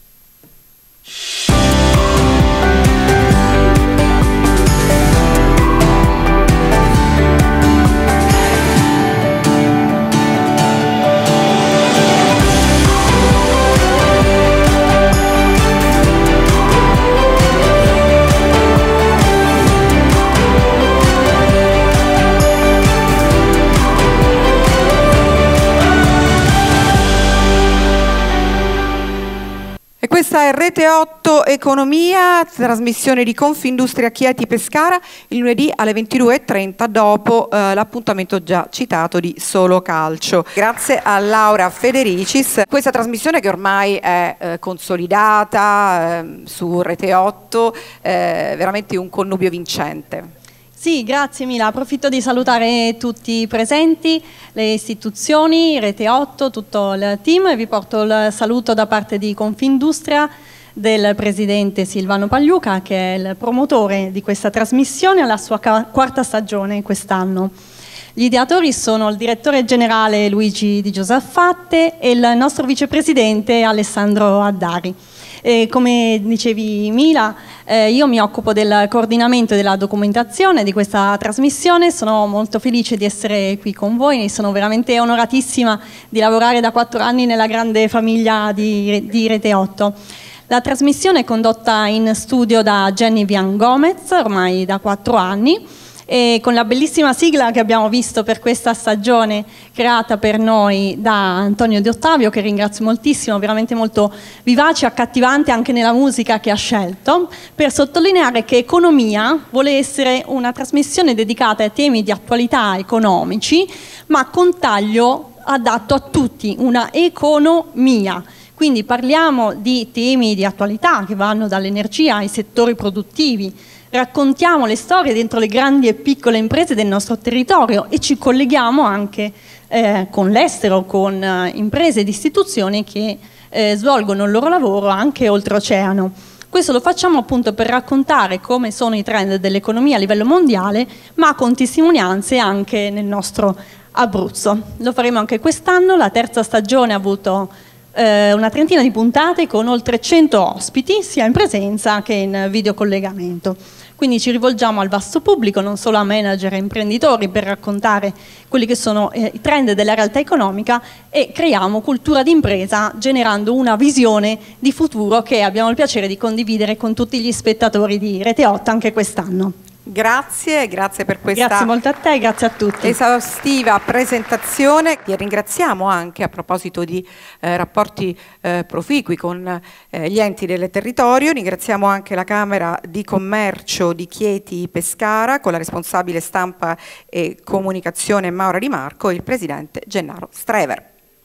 Speaker 1: E questa è Rete otto Economia, trasmissione di Confindustria Chieti Pescara, il lunedì alle ventidue e trenta dopo eh, l'appuntamento già citato di Solo Calcio. Grazie a Laura Federicis. Questa trasmissione che ormai è eh, consolidata eh, su Rete otto, eh, veramente un connubio vincente.
Speaker 21: Sì, grazie Mila, approfitto di salutare tutti i presenti, le istituzioni, Rete otto, tutto il team e vi porto il saluto da parte di Confindustria del presidente Silvano Pagliuca, che è il promotore di questa trasmissione alla sua quarta stagione quest'anno. Gli ideatori sono il direttore generale Luigi Di Giosaffatte e il nostro vicepresidente Alessandro Addari. E come dicevi Mila, eh, io mi occupo del coordinamento e della documentazione di questa trasmissione, sono molto felice di essere qui con voi, sono veramente onoratissima di lavorare da quattro anni nella grande famiglia di, di Rete otto. La trasmissione è condotta in studio da Jenny Vian Gomez, ormai da quattro anni, e con la bellissima sigla che abbiamo visto per questa stagione creata per noi da Antonio Di Ottavio, che ringrazio moltissimo, veramente molto vivace e accattivante anche nella musica che ha scelto, per sottolineare che Economia vuole essere una trasmissione dedicata ai temi di attualità economici, ma con taglio adatto a tutti, una economia. Quindi parliamo di temi di attualità che vanno dall'energia ai settori produttivi, raccontiamo le storie dentro le grandi e piccole imprese del nostro territorio e ci colleghiamo anche eh, con l'estero, con eh, imprese ed istituzioni che eh, svolgono il loro lavoro anche oltreoceano. Questo lo facciamo appunto per raccontare come sono i trend dell'economia a livello mondiale, ma con testimonianze anche nel nostro Abruzzo. Lo faremo anche quest'anno, la terza stagione ha avuto eh, una trentina di puntate con oltre cento ospiti, sia in presenza che in videocollegamento. Quindi ci rivolgiamo al vasto pubblico, non solo a manager e imprenditori, per raccontare quelli che sono eh, i trend della realtà economica e creiamo cultura d'impresa generando una visione di futuro che abbiamo il piacere di condividere con tutti gli spettatori di Rete otto anche quest'anno.
Speaker 1: Grazie, grazie per questa
Speaker 21: grazie molto a te e grazie a tutti.
Speaker 1: Esaustiva presentazione. Ti ringraziamo anche a proposito di eh, rapporti eh, proficui con eh, gli enti del territorio. Ringraziamo anche la Camera di Commercio di Chieti Pescara con la responsabile stampa e comunicazione Maura Di Marco e il presidente Gennaro Strever.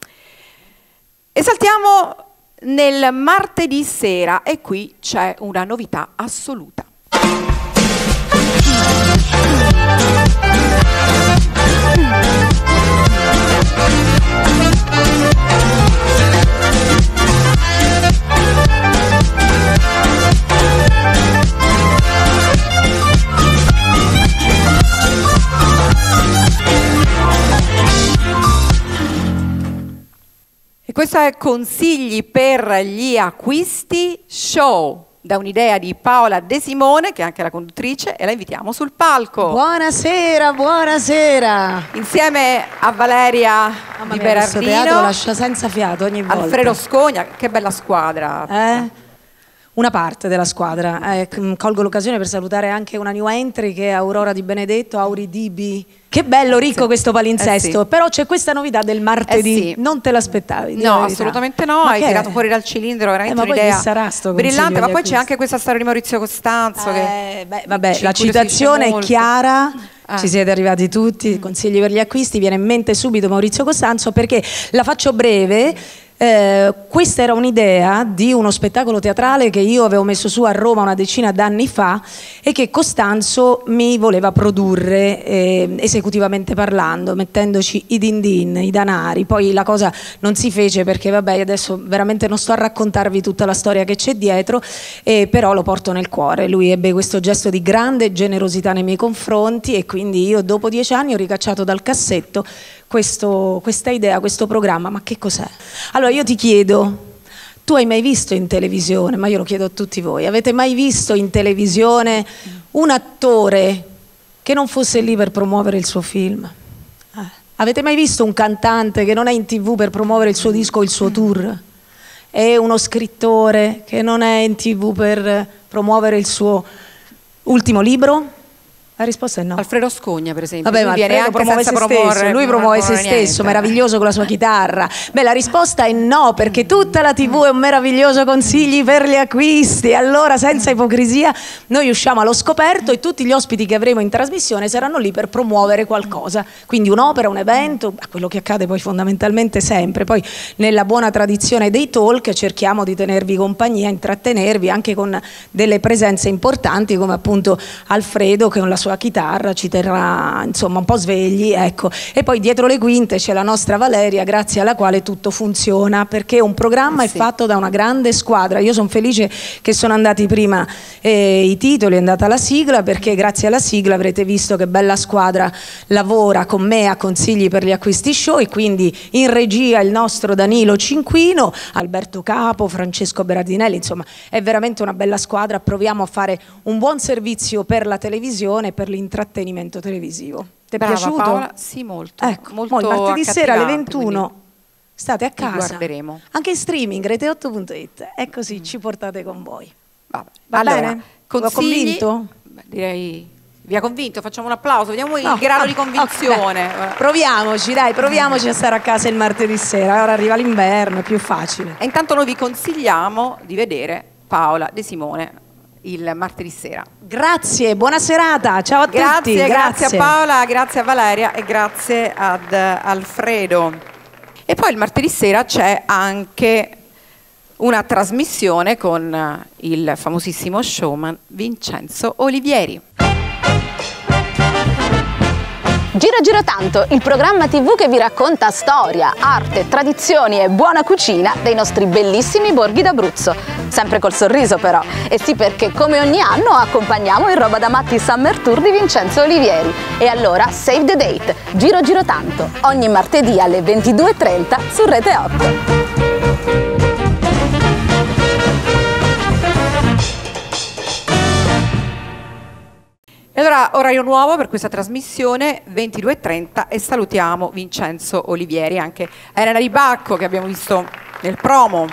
Speaker 1: E saltiamo nel martedì sera e qui c'è una novità assoluta. E questo è Consigli per gli acquisti show, da un'idea di Paola De Simone, che è anche la conduttrice, e la invitiamo sul palco.
Speaker 22: Buonasera, buonasera.
Speaker 1: Insieme a Valeria
Speaker 22: Mamma
Speaker 1: Di
Speaker 22: mia, questo teatro
Speaker 1: Berardino,
Speaker 22: lascia senza fiato ogni volta.
Speaker 1: Alfredo Scogna, che bella squadra.
Speaker 22: Eh?
Speaker 15: una parte della squadra. Eh, colgo l'occasione per salutare anche una new entry che è Aurora Di Benedetto, Auri Dibi. Che bello, ricco sì. questo palinsesto, eh sì. però c'è questa novità del martedì, eh sì. non te l'aspettavi?
Speaker 1: No, assolutamente no, ma hai tirato è? fuori dal cilindro, veramente eh, un'idea brillante, ma poi c'è anche questa storia di Maurizio Costanzo.
Speaker 15: Eh,
Speaker 1: che
Speaker 15: beh, vabbè, la citazione è chiara. Ah. Ci siete arrivati tutti, consigli per gli acquisti, viene in mente subito Maurizio Costanzo, perché la faccio breve. Eh, questa era un'idea di uno spettacolo teatrale che io avevo messo su a Roma una decina d'anni fa e che Costanzo mi voleva produrre eh, esecutivamente parlando, mettendoci i din din, i danari. Poi la cosa non si fece perché vabbè, adesso veramente non sto a raccontarvi tutta la storia che c'è dietro, eh, però lo porto nel cuore. Lui ebbe questo gesto di grande generosità nei miei confronti e quindi io dopo dieci anni ho ricacciato dal cassetto questo, questa idea, questo programma. Ma che cos'è? Allora io ti chiedo, tu hai mai visto in televisione, ma io lo chiedo a tutti voi, avete mai visto in televisione un attore che non fosse lì per promuovere il suo film? Eh. Avete mai visto un cantante che non è in tv per promuovere il suo disco o il suo tour? E uno scrittore che non è in tv per promuovere il suo ultimo libro? La risposta è no.
Speaker 1: Alfredo Scogna, per esempio.
Speaker 15: Vabbè, ma viene anche promuove se stesso, lui promuove se stesso, niente. Meraviglioso con la sua chitarra. Beh, la risposta è no, perché tutta la tivù è un meraviglioso consigli per gli acquisti. Allora, senza ipocrisia, noi usciamo allo scoperto e tutti gli ospiti che avremo in trasmissione saranno lì per promuovere qualcosa. Quindi un'opera, un evento, quello che accade poi fondamentalmente sempre. Poi nella buona tradizione dei talk cerchiamo di tenervi compagnia, intrattenervi anche con delle presenze importanti come appunto Alfredo, che con la sua chitarra ci terrà insomma un po' svegli, ecco. E poi dietro le quinte c'è la nostra Valeria, grazie alla quale tutto funziona, perché un programma eh sì. è fatto da una grande squadra. Io sono felice che sono andati prima eh, i titoli, è andata la sigla, perché grazie alla sigla avrete visto che bella squadra lavora con me a Consigli per gli acquisti show, e quindi in regia il nostro Danilo Cinquino, Alberto Capo, Francesco Berardinelli, insomma è veramente una bella squadra. Proviamo a fare un buon servizio per la televisione, per l'intrattenimento televisivo. Ti è
Speaker 1: Brava,
Speaker 15: piaciuto?
Speaker 1: Paola? Sì, molto.
Speaker 15: Ecco,
Speaker 1: molto
Speaker 15: il martedì sera alle ventuno state a casa,
Speaker 1: guarderemo.
Speaker 15: Anche in streaming, rete otto punto it, e così mm. ci portate con voi.
Speaker 1: Vabbè.
Speaker 15: Va
Speaker 1: allora,
Speaker 15: bene?
Speaker 1: Consigli?
Speaker 15: Vi ho convinto?
Speaker 1: Beh, direi vi ha convinto, facciamo un applauso, vediamo
Speaker 15: no,
Speaker 1: il grado
Speaker 15: no,
Speaker 1: di convinzione.
Speaker 15: Okay. Proviamoci, dai, proviamoci a stare a casa il martedì sera, ora arriva l'inverno, è più facile.
Speaker 1: E intanto noi vi consigliamo di vedere Paola De Simone il martedì sera.
Speaker 15: Grazie, buona serata, ciao a
Speaker 1: grazie,
Speaker 15: tutti.
Speaker 1: Grazie, grazie a Paola, grazie a Valeria e grazie ad Alfredo. E poi il martedì sera c'è anche una trasmissione con il famosissimo showman Vincenzo Olivieri.
Speaker 2: Gira Gira Tanto, il programma tivù che vi racconta storia, arte, tradizioni e buona cucina dei nostri bellissimi borghi d'Abruzzo. Sempre col sorriso però. E sì, perché come ogni anno accompagniamo il Roba da Matti Summer Tour di Vincenzo Olivieri. E allora save the date, Giro Giro Tanto, ogni martedì alle ventidue e trenta su Rete otto.
Speaker 1: E allora orario nuovo per questa trasmissione, ventidue e trenta, e salutiamo Vincenzo Olivieri, anche Elena Di Bacco che abbiamo visto nel promo.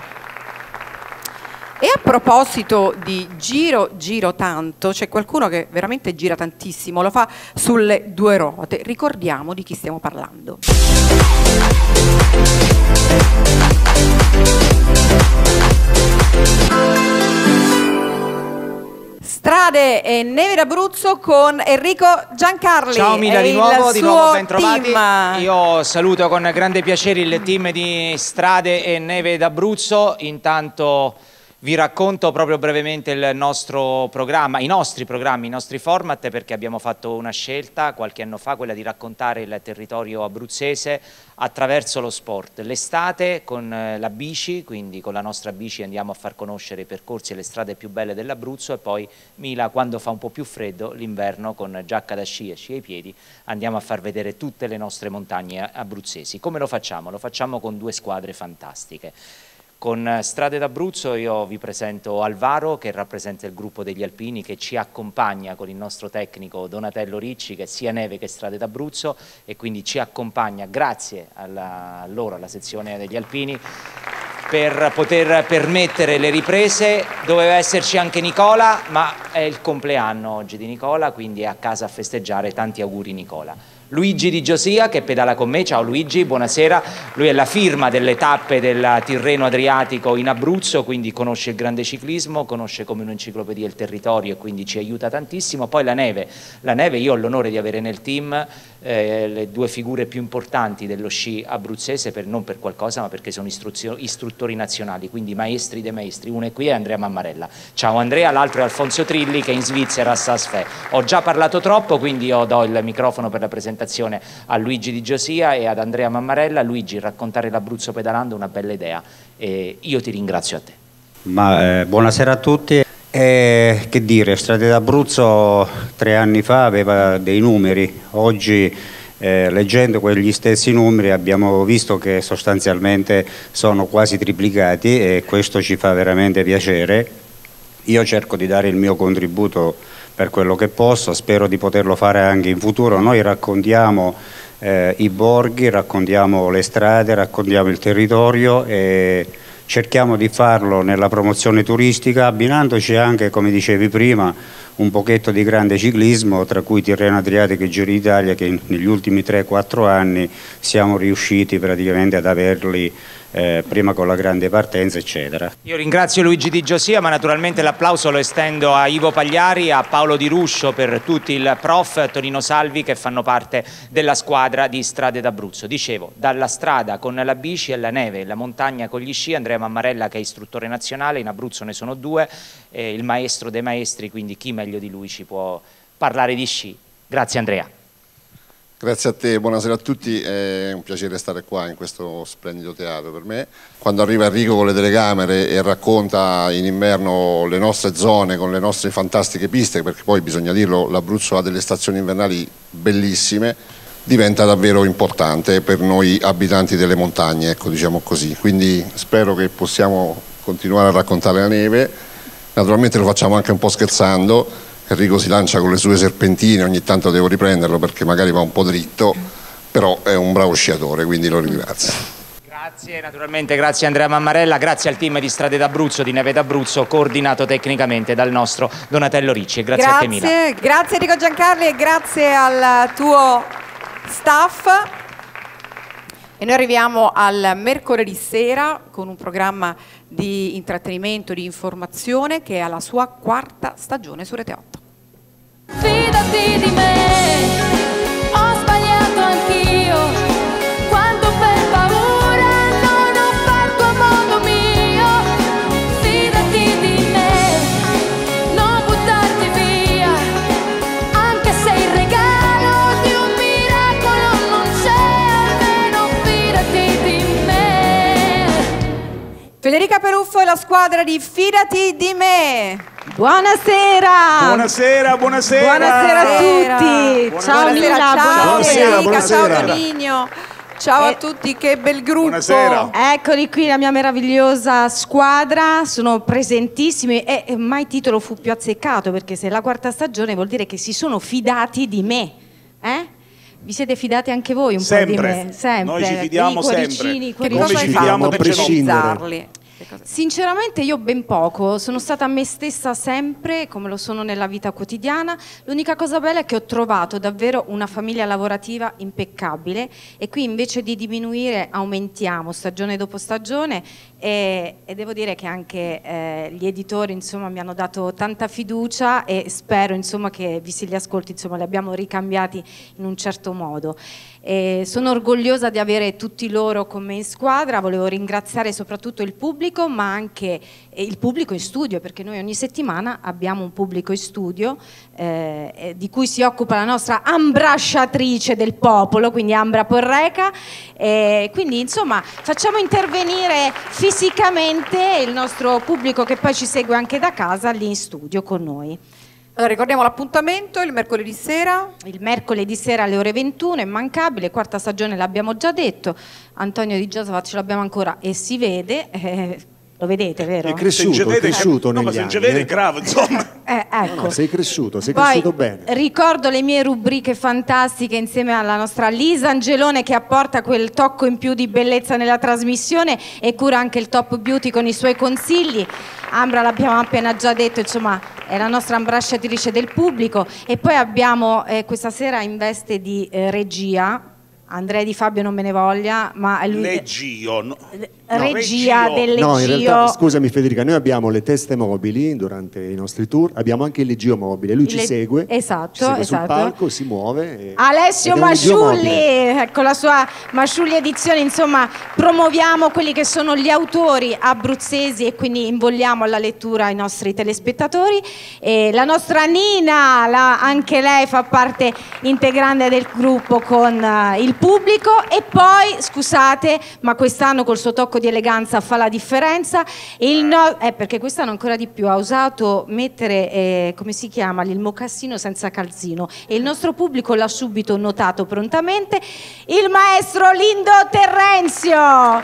Speaker 1: E a proposito di Giro Giro Tanto, c'è qualcuno che veramente gira tantissimo, lo fa sulle due ruote. Ricordiamo di chi stiamo parlando. Strade e Neve d'Abruzzo con Enrico Giancarli.
Speaker 6: Ciao Mila, di nuovo, di nuovo ben trovati.
Speaker 1: Team.
Speaker 6: Io saluto con grande piacere il team di Strade e Neve d'Abruzzo. Intanto vi racconto proprio brevemente il nostro programma, i nostri programmi, i nostri format, perché abbiamo fatto una scelta qualche anno fa, quella di raccontare il territorio abruzzese attraverso lo sport. L'estate con la bici, quindi con la nostra bici andiamo a far conoscere i percorsi e le strade più belle dell'Abruzzo, e poi Mila, quando fa un po' più freddo, l'inverno con giacca da sci e sci ai piedi andiamo a far vedere tutte le nostre montagne abruzzesi. Come lo facciamo? Lo facciamo con due squadre fantastiche. Con Strade d'Abruzzo io vi presento Alvaro, che rappresenta il gruppo degli alpini, che ci accompagna con il nostro tecnico Donatello Ricci, che è sia Neve che Strade d'Abruzzo, e quindi ci accompagna grazie alla, a loro, alla sezione degli alpini, per poter permettere le riprese. Doveva esserci anche Nicola, ma è il compleanno oggi di Nicola, quindi è a casa a festeggiare. Tanti auguri Nicola. Luigi Di Giosia che pedala con me, ciao Luigi, buonasera. Lui è la firma delle tappe del Tirreno Adriatico in Abruzzo, quindi conosce il grande ciclismo, conosce come un'enciclopedia il territorio e quindi ci aiuta tantissimo. Poi la neve, la neve io ho l'onore di avere nel team eh, le due figure più importanti dello sci abruzzese, per, non per qualcosa ma perché sono istruttori nazionali, quindi maestri dei maestri. Uno è qui, è Andrea Mammarella. Ciao Andrea, l'altro è Alfonso Trilli che è in Svizzera a Saas-Fee. Ho già parlato troppo, quindi io do il microfono per la presentazione a Luigi Di Giosia e ad Andrea Mammarella. Luigi, raccontare l'Abruzzo pedalando è una bella idea e io ti ringrazio a te.
Speaker 3: Ma, eh, buonasera a tutti. Eh, che dire, Strade d'Abruzzo tre anni fa aveva dei numeri, oggi eh, leggendo quegli stessi numeri abbiamo visto che sostanzialmente sono quasi triplicati e questo ci fa veramente piacere. Io cerco di dare il mio contributo per quello che posso, spero di poterlo fare anche in futuro. Noi raccontiamo eh, i borghi, raccontiamo le strade, raccontiamo il territorio e cerchiamo di farlo nella promozione turistica, abbinandoci anche, come dicevi prima, un pochetto di grande ciclismo, tra cui Tirreno Adriatico e Giro d'Italia, che negli ultimi tre quattro anni siamo riusciti praticamente ad averli eh, prima con la grande partenza, eccetera.
Speaker 6: Io ringrazio Luigi Di Giosia, ma naturalmente l'applauso lo estendo a Ivo Pagliari, a Paolo Di Ruscio, per tutti, il prof, Tonino Salvi, che fanno parte della squadra di Strade d'Abruzzo. Dicevo, dalla strada con la bici alla neve, la montagna con gli sci, Andrea Mammarella che è istruttore nazionale, in Abruzzo ne sono due, eh, il maestro dei maestri, quindi chi meglio di lui ci può parlare di sci. Grazie Andrea.
Speaker 4: Grazie a te, buonasera a tutti, è un piacere stare qua in questo splendido teatro per me. Quando arriva Enrico con le telecamere e racconta in inverno le nostre zone con le nostre fantastiche piste, perché poi bisogna dirlo, l'Abruzzo ha delle stazioni invernali bellissime, diventa davvero importante per noi abitanti delle montagne, ecco, diciamo così. Quindi spero che possiamo continuare a raccontare la neve, naturalmente lo facciamo anche un po' scherzando. Enrico si lancia con le sue serpentine, ogni tanto devo riprenderlo perché magari va un po' dritto, però è un bravo sciatore, quindi lo ringrazio.
Speaker 6: Grazie, naturalmente grazie Andrea Mammarella, grazie al team di Strade d'Abruzzo, di Neve d'Abruzzo, coordinato tecnicamente dal nostro Donatello Ricci. E grazie,
Speaker 1: grazie
Speaker 6: a te Mila.
Speaker 1: Grazie Enrico Giancarli e grazie al tuo staff. E noi arriviamo al mercoledì sera con un programma di intrattenimento, di informazione che è alla sua quarta stagione su Rete otto.
Speaker 8: Fidati di me, ho sbagliato anch'io, quando per paura non ho fatto a modo mio. Fidati di me, non buttarti via, anche se il regalo di un miracolo non c'è, almeno fidati di me.
Speaker 1: Federica Peruffo e la squadra di Fidati di me.
Speaker 22: Buonasera!
Speaker 23: Buonasera, buonasera!
Speaker 22: Buonasera a tutti! Ciao Mila,
Speaker 1: ciao
Speaker 23: buonasera,
Speaker 1: Federica,
Speaker 23: buonasera.
Speaker 1: ciao Toninho, ciao a tutti, che bel gruppo!
Speaker 23: Buonasera.
Speaker 22: Eccoli qui, la mia meravigliosa squadra, sono presentissimi e e mai titolo fu più azzeccato, perché se è la quarta stagione vuol dire che si sono fidati di me, eh? Vi siete fidati anche voi un
Speaker 23: Sempre.
Speaker 22: po' di me? Sempre.
Speaker 23: Noi ci fidiamo
Speaker 22: I cuoricini, i
Speaker 23: sempre.
Speaker 22: cuoricini.
Speaker 23: Come ci fidiamo
Speaker 1: per
Speaker 23: per
Speaker 1: ciclizzarli?
Speaker 22: Sinceramente io ben poco, sono stata me stessa sempre, come lo sono nella vita quotidiana. L'unica cosa bella è che ho trovato davvero una famiglia lavorativa impeccabile e qui invece di diminuire aumentiamo stagione dopo stagione e, e devo dire che anche eh, gli editori insomma mi hanno dato tanta fiducia e spero insomma che visti gli ascolti insomma li abbiamo ricambiati in un certo modo. E sono orgogliosa di avere tutti loro con me in squadra, volevo ringraziare soprattutto il pubblico ma anche il pubblico in studio, perché noi ogni settimana abbiamo un pubblico in studio eh, di cui si occupa la nostra ambrasciatrice del popolo, quindi Ambra Porreca, e quindi insomma facciamo intervenire fisicamente il nostro pubblico che poi ci segue anche da casa lì in studio con noi.
Speaker 1: Allora, ricordiamo l'appuntamento il mercoledì sera.
Speaker 22: Il mercoledì sera alle ore ventuno, immancabile, quarta stagione l'abbiamo già detto, Antonio Di Giosafat ce l'abbiamo ancora e si vede, eh,
Speaker 21: Lo vedete, vero?
Speaker 5: È cresciuto, è cresciuto negli anni.
Speaker 10: Se vede è grave, insomma.
Speaker 21: Eh, ecco.
Speaker 5: No, sei cresciuto, sei
Speaker 21: Poi
Speaker 5: cresciuto bene.
Speaker 22: Ricordo le mie rubriche fantastiche insieme alla nostra Lisa Angelone che apporta quel tocco in più di bellezza nella trasmissione e cura anche il Top Beauty con i suoi consigli. Ambra l'abbiamo appena già detto, insomma è la nostra ambasciatrice del pubblico. E poi abbiamo eh, questa sera in veste di eh, regia, Andrea Di Fabio non me ne voglia, ma lui...
Speaker 10: Leggio, no.
Speaker 21: No, regia del Leggio.
Speaker 5: No, in realtà, scusami Federica, noi abbiamo le teste mobili durante i nostri tour, abbiamo anche il Leggio mobile, lui ci
Speaker 21: Le...
Speaker 5: segue,
Speaker 21: esatto,
Speaker 5: ci segue
Speaker 21: esatto.
Speaker 5: sul palco, si muove. E...
Speaker 21: Alessio
Speaker 5: ed è un Leggio
Speaker 21: Masciulli,
Speaker 5: mobile.
Speaker 21: con la sua Masciulli Edizioni, insomma promuoviamo quelli che sono gli autori abruzzesi e quindi invogliamo alla lettura i nostri telespettatori. E la nostra Nina, la, anche lei fa parte integrante del gruppo con uh, il pubblico. E poi, scusate, ma quest'anno col suo tocco di eleganza fa la differenza, il no, eh, perché quest'anno ancora di più ha osato mettere, eh, come si chiama, il mocassino senza calzino e il nostro pubblico l'ha subito notato prontamente, il maestro Lindo Terrenzio.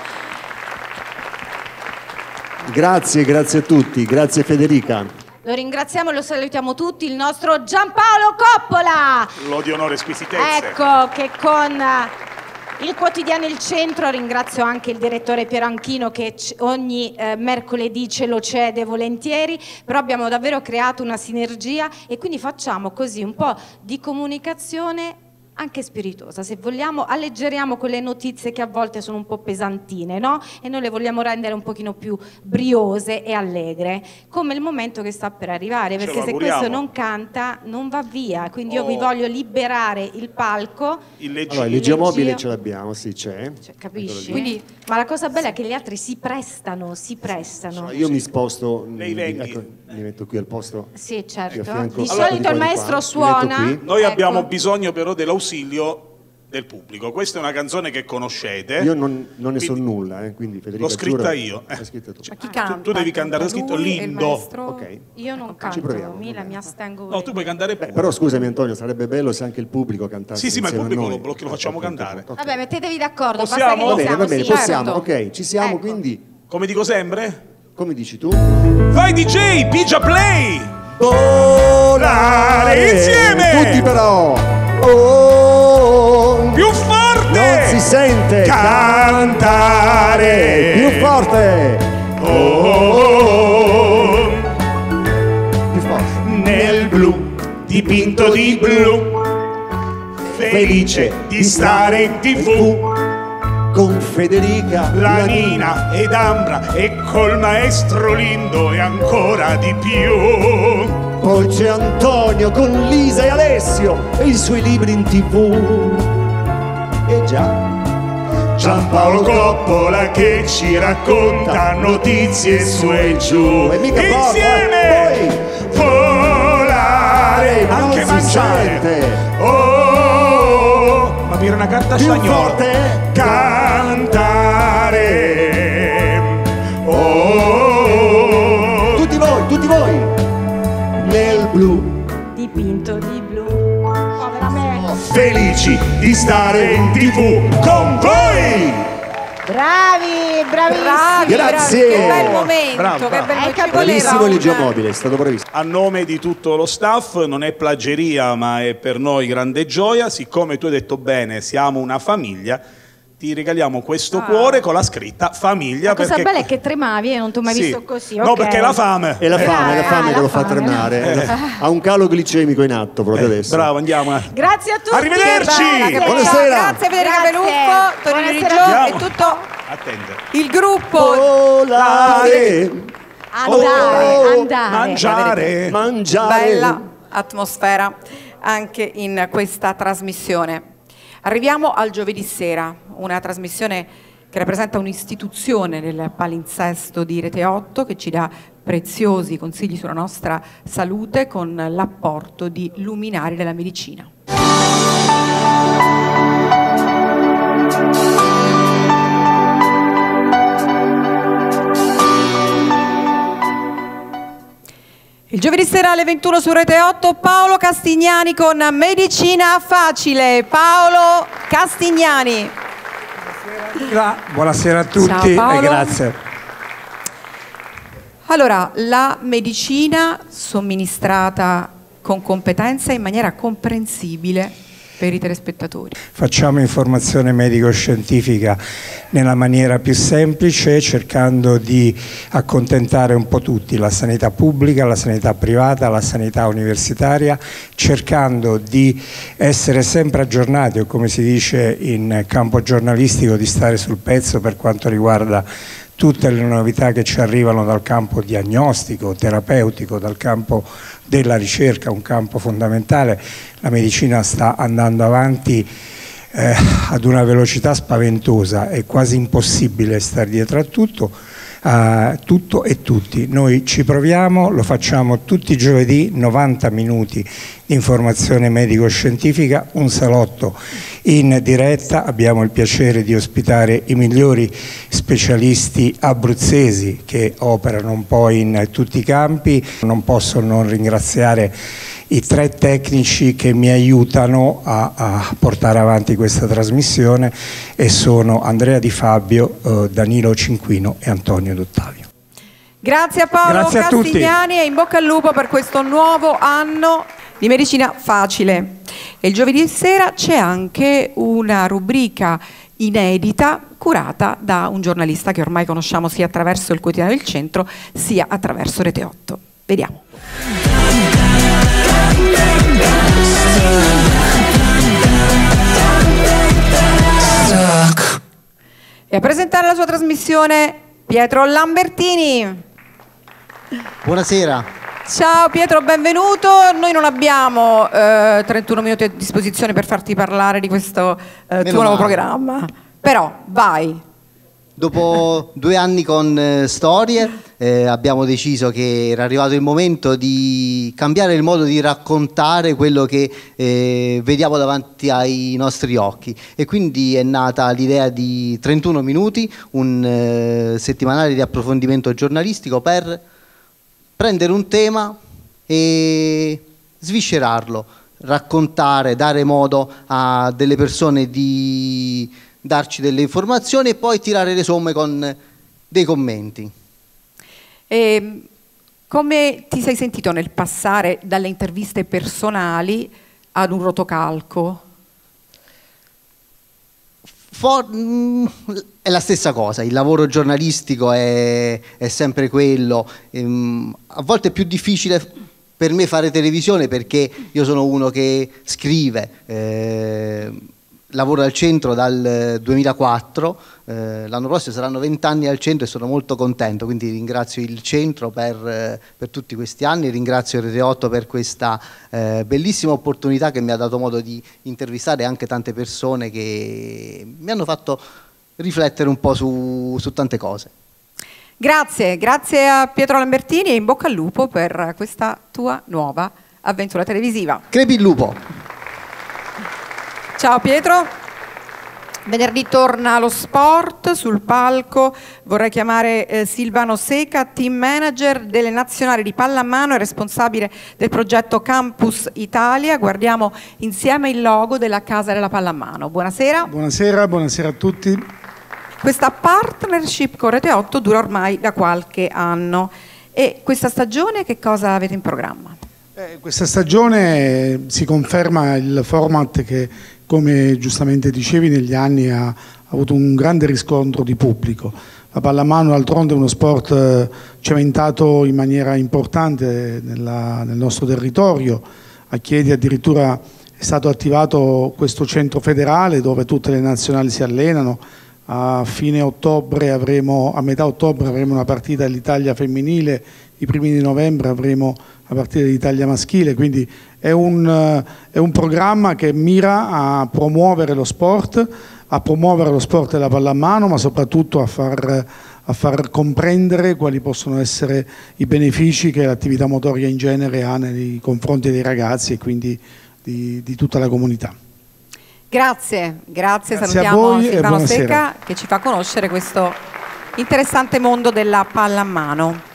Speaker 5: Grazie, grazie a tutti, grazie Federica.
Speaker 22: Lo ringraziamo e lo salutiamo tutti, il nostro Giampaolo Coppola.
Speaker 10: Lodi, onore, squisitezze.
Speaker 22: Ecco che con il quotidiano Il Centro, ringrazio anche il direttore Piero Anchino che ogni eh, mercoledì ce lo cede volentieri, però abbiamo davvero creato una sinergia e quindi facciamo così un po' di comunicazione anche spiritosa, se vogliamo, alleggeriamo quelle notizie che a volte sono un po' pesantine, no? E noi le vogliamo rendere un pochino più briose e allegre, come il momento che sta per arrivare, perché se questo non canta non va via, quindi io
Speaker 10: Oh.
Speaker 21: vi voglio liberare il palco.
Speaker 10: Il Leggio,
Speaker 5: Allora, il Leggio mobile ce l'abbiamo, sì, c'è.
Speaker 21: Cioè, capisci?
Speaker 5: Quindi,
Speaker 21: ma la cosa bella è che gli altri si prestano, si prestano.
Speaker 5: io mi sposto, mi,
Speaker 10: vengi.
Speaker 5: ecco, mi metto qui al posto.
Speaker 21: Sì, certo.
Speaker 5: qui a fianco-
Speaker 21: Di
Speaker 5: allora,
Speaker 21: solito il
Speaker 5: di qua di
Speaker 21: maestro
Speaker 5: qua.
Speaker 21: suona.
Speaker 5: Mi metto qui.
Speaker 10: Noi
Speaker 21: Ecco.
Speaker 10: abbiamo bisogno però dell'ausilio del pubblico. Questa è una canzone che conoscete.
Speaker 5: Io non, non ne so nulla, eh, quindi Federica,
Speaker 10: L'ho scritta
Speaker 5: giuro,
Speaker 10: io.
Speaker 5: l'hai scritta tu.
Speaker 21: Ma chi
Speaker 10: Tu,
Speaker 21: canta?
Speaker 10: tu devi cantare, ho scritto
Speaker 21: Lui e il
Speaker 10: Lindo.
Speaker 21: maestro?
Speaker 5: Ok.
Speaker 21: Io non
Speaker 5: Ci
Speaker 21: canto,
Speaker 5: proviamo.
Speaker 21: Mila, mi astengo.
Speaker 10: No, tu puoi cantare pure.
Speaker 5: Però scusami Antonio, sarebbe bello se anche il pubblico cantasse
Speaker 10: Sì, sì, ma il
Speaker 5: insieme a
Speaker 10: pubblico
Speaker 5: noi.
Speaker 10: lo, lo facciamo cantare.
Speaker 21: Vabbè, mettetevi d'accordo, basta
Speaker 10: Possiamo?
Speaker 21: che
Speaker 5: Va bene,
Speaker 21: iniziamo,
Speaker 5: va bene,
Speaker 21: sì,
Speaker 5: possiamo,
Speaker 21: certo.
Speaker 5: ok, ci siamo,
Speaker 21: Ecco.
Speaker 5: quindi
Speaker 10: Come dico sempre?
Speaker 5: come dici tu?
Speaker 10: Vai D J, pigia play!
Speaker 5: Volare
Speaker 10: insieme!
Speaker 5: Tutti però! Oh,
Speaker 10: Più forte!
Speaker 5: non si sente!
Speaker 10: Cantare!
Speaker 5: Più forte!
Speaker 10: Oh,
Speaker 5: Più forte!
Speaker 10: nel blu, dipinto di blu, felice di stare in tivù.
Speaker 5: Con Federica,
Speaker 10: La Nina ed Ambra e col maestro Lindo e ancora di più.
Speaker 5: poi c'è Antonio con Lisa e Alessio e i suoi libri in tv. E già,
Speaker 10: Giampaolo Coppola che ci racconta notizie su e giù.
Speaker 5: E mica poco,
Speaker 10: Insieme
Speaker 5: eh,
Speaker 10: volare,
Speaker 5: non
Speaker 10: anche
Speaker 5: si
Speaker 10: mangiare.
Speaker 5: sente.
Speaker 10: Oh, ma per una carta
Speaker 5: Più
Speaker 10: spagnola.
Speaker 5: forte.
Speaker 10: Cantare. Oh,
Speaker 5: Tutti voi, tutti voi! Nel blu.
Speaker 21: Dipinto di blu. Oh, veramente.
Speaker 10: felici di stare in tivù con voi.
Speaker 21: Bravi, bravissimi.
Speaker 1: Bravi,
Speaker 5: Grazie.
Speaker 1: bravi, che bel momento,
Speaker 10: Bravo,
Speaker 1: che
Speaker 10: bravo.
Speaker 1: bel momento. Ci
Speaker 5: Bravissimo
Speaker 1: voleva
Speaker 5: il
Speaker 1: un-
Speaker 5: geomobile, è stato bravissimo.
Speaker 10: A nome di tutto lo staff, non è plageria ma è per noi grande gioia, siccome tu hai detto bene, siamo una famiglia, ti regaliamo questo cuore con la scritta famiglia.
Speaker 21: La cosa
Speaker 10: perché...
Speaker 21: bella è che tremavi e non ti ho mai
Speaker 10: Sì.
Speaker 21: visto così.
Speaker 10: No,
Speaker 21: ok.
Speaker 10: perché è la fame.
Speaker 5: È la fame, è la fame
Speaker 21: Ah,
Speaker 5: che
Speaker 21: la
Speaker 5: lo fa
Speaker 21: fame.
Speaker 5: tremare.
Speaker 10: Eh.
Speaker 5: Ha un calo glicemico in atto proprio adesso.
Speaker 10: Bravo, andiamo.
Speaker 21: Grazie a tutti.
Speaker 10: Arrivederci.
Speaker 21: Grazie.
Speaker 5: Buonasera.
Speaker 1: Grazie Federica
Speaker 21: Grazie.
Speaker 1: Beluffo, Tonino
Speaker 21: Buonasera
Speaker 1: Riggio
Speaker 21: a
Speaker 1: e
Speaker 10: tutti.
Speaker 1: tutto
Speaker 10: Attende.
Speaker 1: il gruppo.
Speaker 5: Volare.
Speaker 21: Andare,
Speaker 5: Oh,
Speaker 21: andare.
Speaker 10: Mangiare.
Speaker 5: Mangiare.
Speaker 1: Bella atmosfera anche in questa trasmissione. Arriviamo al giovedì sera, una trasmissione che rappresenta un'istituzione del palinsesto di Rete otto che ci dà preziosi consigli sulla nostra salute con l'apporto di luminari della medicina. Il giovedì sera alle ventuno su Rete otto Paolo Castignani con Medicina Facile. Paolo Castignani.
Speaker 23: Gra- Buonasera a tutti
Speaker 1: Ciao, Paolo.
Speaker 23: e grazie.
Speaker 1: Allora, la medicina somministrata con competenza in maniera comprensibile per i telespettatori.
Speaker 7: Facciamo informazione medico-scientifica nella maniera più semplice, cercando di accontentare un po' tutti, la sanità pubblica, la sanità privata, la sanità universitaria, cercando di essere sempre aggiornati, o come si dice in campo giornalistico, di stare sul pezzo per quanto riguarda tutte le novità che ci arrivano dal campo diagnostico, terapeutico, dal campo della ricerca, un campo fondamentale. La medicina sta andando avanti eh, ad una velocità spaventosa, è quasi impossibile stare dietro a tutto, a tutto e tutti. Noi ci proviamo, lo facciamo tutti i giovedì, novanta minuti di informazione medico-scientifica, un salotto in diretta. Abbiamo il piacere di ospitare i migliori specialisti abruzzesi che operano un po' in tutti i campi. Non posso non ringraziare i tre tecnici che mi aiutano a, a portare avanti questa trasmissione, e sono Andrea Di Fabio, eh, Danilo Cinquino e Antonio D'Ottavio.
Speaker 1: Grazie a Paolo
Speaker 7: Grazie a
Speaker 1: Castigliani tutti. E in bocca al lupo per questo nuovo anno di Medicina Facile. E il giovedì sera c'è anche una rubrica inedita curata da un giornalista che ormai conosciamo sia attraverso il Quotidiano del Centro sia attraverso Rete otto. Vediamo. E a presentare la sua trasmissione Pietro Lambertini.
Speaker 9: Buonasera.
Speaker 1: Ciao Pietro, benvenuto. Noi non abbiamo eh, trentuno minuti a disposizione per farti parlare di questo eh, tuo nuovo programma, però vai.
Speaker 9: Dopo due anni con eh, Storie eh, abbiamo deciso che era arrivato il momento di cambiare il modo di raccontare quello che eh, vediamo davanti ai nostri occhi, e quindi è nata l'idea di trentuno minuti, un eh, settimanale di approfondimento giornalistico per prendere un tema e sviscerarlo, raccontare, dare modo a delle persone di darci delle informazioni e poi tirare le somme con dei commenti.
Speaker 1: E come ti sei sentito nel passare dalle interviste personali ad un rotocalco?
Speaker 9: For, mm, è la stessa cosa, il lavoro giornalistico è, è sempre quello. Ehm, a volte è più difficile per me fare televisione perché io sono uno che scrive, eh, lavoro al centro dal duemilaquattro, eh, l'anno prossimo saranno vent'anni al centro e sono molto contento, quindi ringrazio il centro per, eh, per tutti questi anni, ringrazio Rete otto per questa eh, bellissima opportunità che mi ha dato modo di intervistare anche tante persone che mi hanno fatto riflettere un po' su, su tante cose.
Speaker 1: Grazie, grazie a Pietro Lambertini e in bocca al lupo per questa tua nuova avventura televisiva.
Speaker 9: Crepi il lupo!
Speaker 1: Ciao Pietro, venerdì torna lo sport sul palco, vorrei chiamare eh, Silvano Seca, team manager delle nazionali di pallamano e responsabile del progetto Campus Italia. Guardiamo insieme il logo della Casa della Pallamano. Buonasera.
Speaker 23: Buonasera, buonasera a tutti.
Speaker 1: Questa partnership con Rete otto dura ormai da qualche anno, e questa stagione che cosa avete in programma?
Speaker 23: Eh, questa stagione si conferma il format che, come giustamente dicevi, negli anni ha, ha avuto un grande riscontro di pubblico. La pallamano d'altronde è uno sport eh, cementato in maniera importante nella, nel nostro territorio. A Chieti addirittura è stato attivato questo centro federale dove tutte le nazionali si allenano. A fine ottobre avremo, a metà ottobre avremo una partita dell'Italia femminile, i primi di novembre avremo la partita dell'Italia maschile, quindi è un, è un programma che mira a promuovere lo sport, a promuovere lo sport della pallamano, ma soprattutto a far, a far comprendere quali possono essere i benefici che l'attività motoria in genere ha nei confronti dei ragazzi e quindi di, di tutta la comunità.
Speaker 1: Grazie, grazie,
Speaker 23: grazie
Speaker 1: salutiamo Silvano Seca che ci fa conoscere questo interessante mondo della pallamano.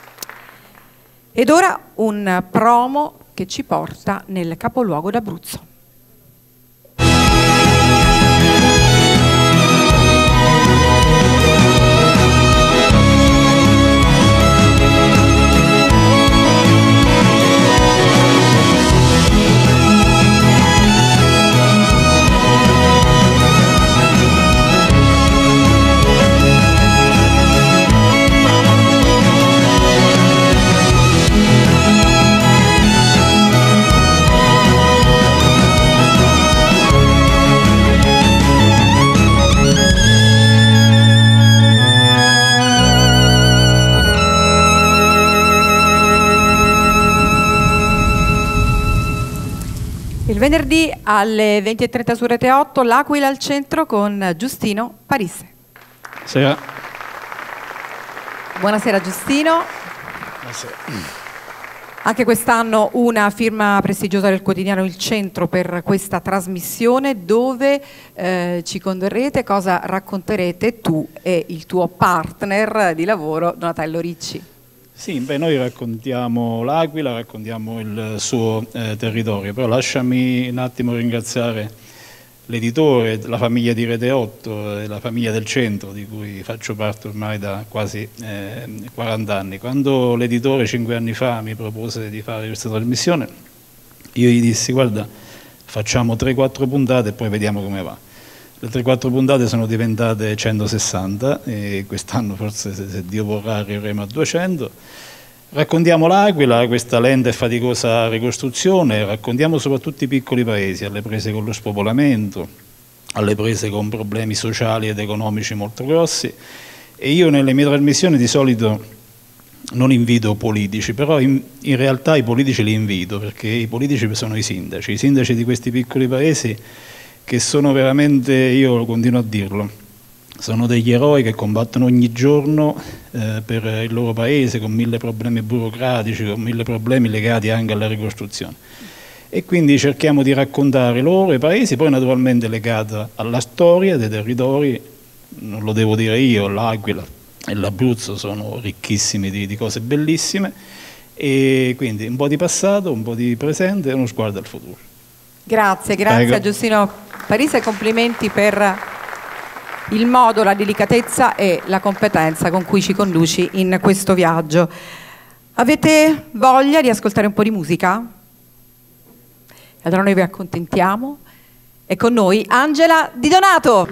Speaker 1: Ed ora un promo che ci porta nel capoluogo d'Abruzzo. Venerdì alle venti e trenta su Rete otto, L'Aquila al centro con Giustino Parisse.
Speaker 11: Buonasera.
Speaker 1: Buonasera Giustino.
Speaker 11: Buonasera.
Speaker 1: Anche quest'anno una firma prestigiosa del quotidiano Il Centro per questa trasmissione dove eh, ci condurrete, cosa racconterete tu e il tuo partner di lavoro Donatello Ricci.
Speaker 11: Sì, beh, noi raccontiamo l'Aquila, raccontiamo il suo eh, territorio, però lasciami un attimo ringraziare l'editore, la famiglia di Rete otto e la famiglia del Centro, di cui faccio parte ormai da quasi eh, quaranta anni. Quando l'editore cinque anni fa mi propose di fare questa trasmissione, io gli dissi: guarda, facciamo tre quattro puntate e poi vediamo come va. Le tre quattro puntate sono diventate centosessanta e quest'anno forse, se, se Dio vorrà, arriveremo a duecento. Raccontiamo l'Aquila, questa lenta e faticosa ricostruzione, raccontiamo soprattutto i piccoli paesi, alle prese con lo spopolamento, alle prese con problemi sociali ed economici molto grossi, e io nelle mie trasmissioni di solito non invito politici, però in, in realtà i politici li invito, perché i politici sono i sindaci, i sindaci di questi piccoli paesi che sono veramente, io continuo a dirlo, sono degli eroi che combattono ogni giorno eh, per il loro paese con mille problemi burocratici, con mille problemi legati anche alla ricostruzione. E quindi cerchiamo di raccontare loro, i paesi, poi naturalmente legata alla storia dei territori, non lo devo dire io, l'Aquila e l'Abruzzo sono ricchissimi di, di cose bellissime, e quindi un po' di passato, un po' di presente e uno sguardo al futuro.
Speaker 1: Grazie, grazie
Speaker 11: Prego.
Speaker 1: a Giustino Parisse e complimenti per il modo, la delicatezza e la competenza con cui ci conduci in questo viaggio. Avete voglia di ascoltare un po' di musica? Allora noi vi accontentiamo. E con noi Angela Di Donato.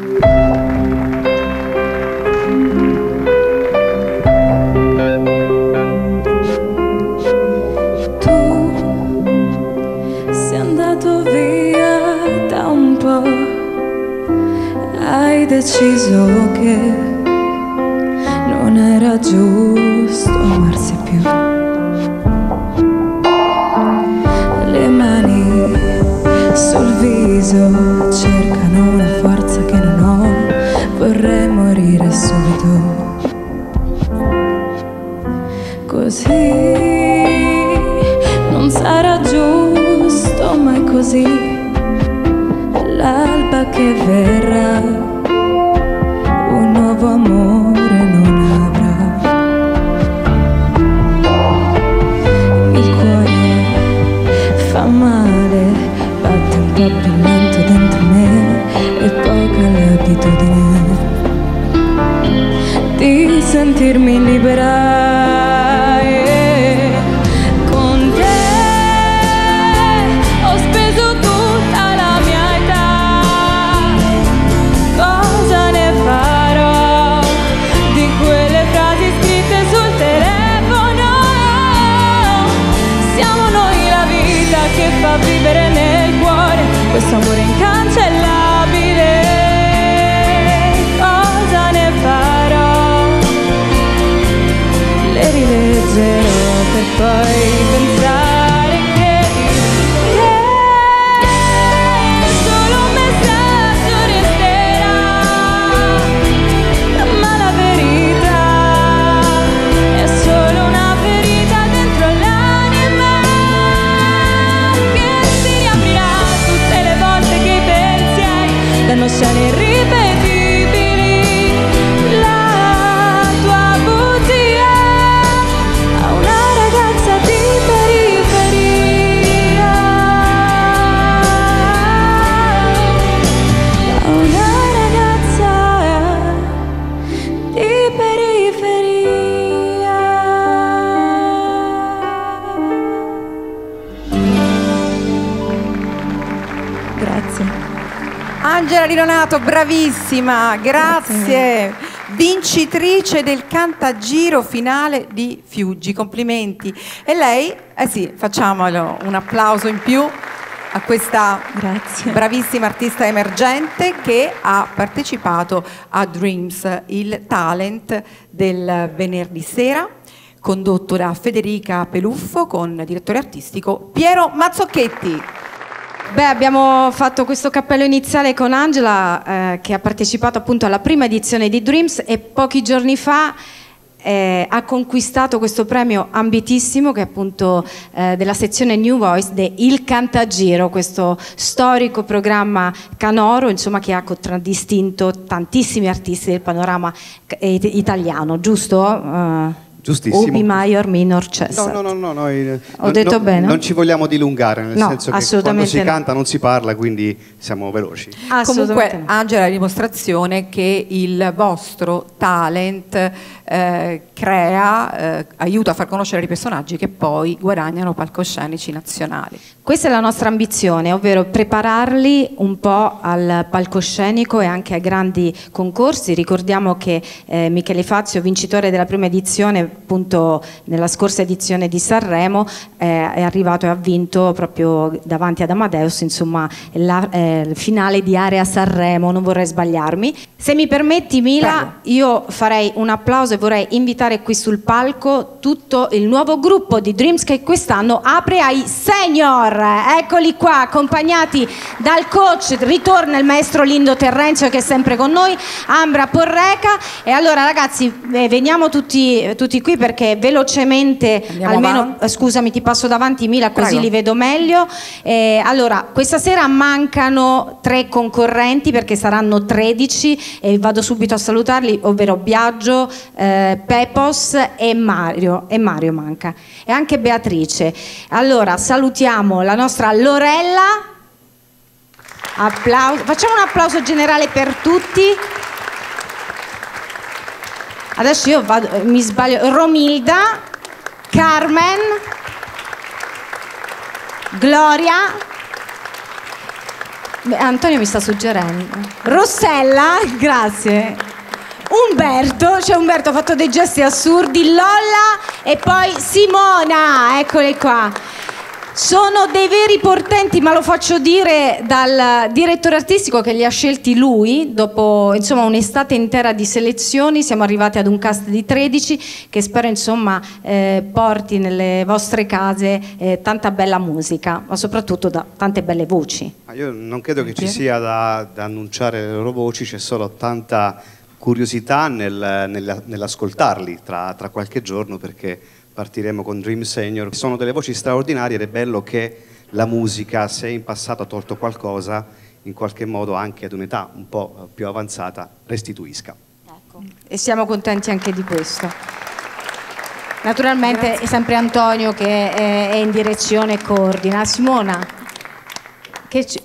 Speaker 8: Tu sei andato via da un po', hai deciso che non era giusto amarsi più. Le mani sul viso cercano una forza che non ho, vorrei morire subito. Così non sarà giusto, ma è così. L'alba che verrà, un nuovo amore non avrà. Il cuore fa male, batte un po' più lento dentro me, e poca l'abitudine di sentirmi libera. Con te ho speso tutta la mia età, cosa ne farò di quelle frasi scritte sul telefono? Siamo noi la vita che fa vivere nel cuore questo amore incancellabile. Cosa ne farò? Le rileggerò per poi pensare che, che solo un messaggio resterà, ma la verità è solo una ferita dentro l'anima che si riaprirà tutte le volte che i pensieri danno scene irripetibili. La tua bugia a una ragazza di periferia, a una ragazza di periferia. Grazie.
Speaker 1: Angela Di Donato, bravissima, grazie. Vincitrice del Cantagiro finale di Fiuggi, complimenti. E lei, eh sì, facciamolo un applauso in più a questa
Speaker 21: Grazie.
Speaker 1: bravissima artista emergente che ha partecipato a Dreams, il talent del venerdì sera, condotto da Federica Peluffo con direttore artistico Piero Mazzocchetti.
Speaker 22: Beh, abbiamo fatto questo cappello iniziale con Angela, eh, che ha partecipato appunto alla prima edizione di Dreams e pochi giorni fa eh, ha conquistato questo premio ambitissimo che è appunto eh, della sezione New Voice de Il Cantagiro, questo storico programma canoro, insomma, che ha contraddistinto tantissimi artisti del panorama eh, italiano, giusto? Uh,
Speaker 12: Giustissimo.
Speaker 22: Ubi Maior Minor Cessat.
Speaker 12: No, no, no, no, noi,
Speaker 22: Ho detto
Speaker 12: no,
Speaker 22: bene?
Speaker 12: Non ci vogliamo dilungare, nel
Speaker 22: No,
Speaker 12: senso che quando
Speaker 22: assolutamente
Speaker 12: si
Speaker 22: no.
Speaker 12: canta non si parla, quindi siamo veloci.
Speaker 1: Comunque, Angela, è la dimostrazione che il vostro talent eh, crea, eh, aiuta a far conoscere i personaggi che poi guadagnano palcoscenici nazionali.
Speaker 22: Questa è la nostra ambizione, ovvero prepararli un po' al palcoscenico e anche ai grandi concorsi. Ricordiamo che eh, Michele Fazio, vincitore della prima edizione, appunto nella scorsa edizione di Sanremo, eh, è arrivato e ha vinto proprio davanti ad Amadeus, insomma, la, eh, il finale di Area Sanremo, non vorrei sbagliarmi. Se mi permetti, Mila, io farei un applauso e vorrei invitare qui sul palco tutto il nuovo gruppo di Dreams che quest'anno apre ai senior. Eccoli qua, accompagnati dal coach, ritorna il maestro Lindo Terrenzio che è sempre con noi, Ambra Porreca. E allora ragazzi, eh, veniamo tutti, tutti qui perché velocemente,
Speaker 1: Andiamo
Speaker 22: almeno,
Speaker 1: avanti.
Speaker 22: eh, scusami, ti passo davanti Mila così
Speaker 1: Prego.
Speaker 22: li vedo meglio. Eh, allora, questa sera mancano tre concorrenti perché saranno tredici e vado subito a salutarli, ovvero Biagio, eh, Pepos e Mario, e Mario manca, e anche Beatrice. Allora, salutiamo la nostra Lorella. Applauso. Facciamo un applauso generale per tutti. Adesso io vado, mi sbaglio. Romilda, Carmen, Gloria. Beh, Antonio mi sta suggerendo. Rossella, grazie. Umberto, c'è Umberto, ha fatto dei gesti assurdi. Lolla e poi Simona, eccole qua. Sono dei veri portenti, ma lo faccio dire dal direttore artistico che li ha scelti lui. Dopo insomma un'estate intera di selezioni siamo arrivati ad un cast di tredici che spero insomma eh, porti nelle vostre case eh, tanta bella musica, ma soprattutto da tante belle voci.
Speaker 12: Ma io non credo che ci sia da, da annunciare le loro voci, c'è solo tanta curiosità nel, nel, nell'ascoltarli tra, tra qualche giorno, perché partiremo con Dream Senior. Sono delle voci straordinarie ed è bello che la musica, se in passato ha tolto qualcosa, in qualche modo anche ad un'età un po' più avanzata restituisca.
Speaker 22: Ecco. E siamo contenti anche di questo. Naturalmente è sempre Antonio che è, è in direzione e coordina. Simona, che ci...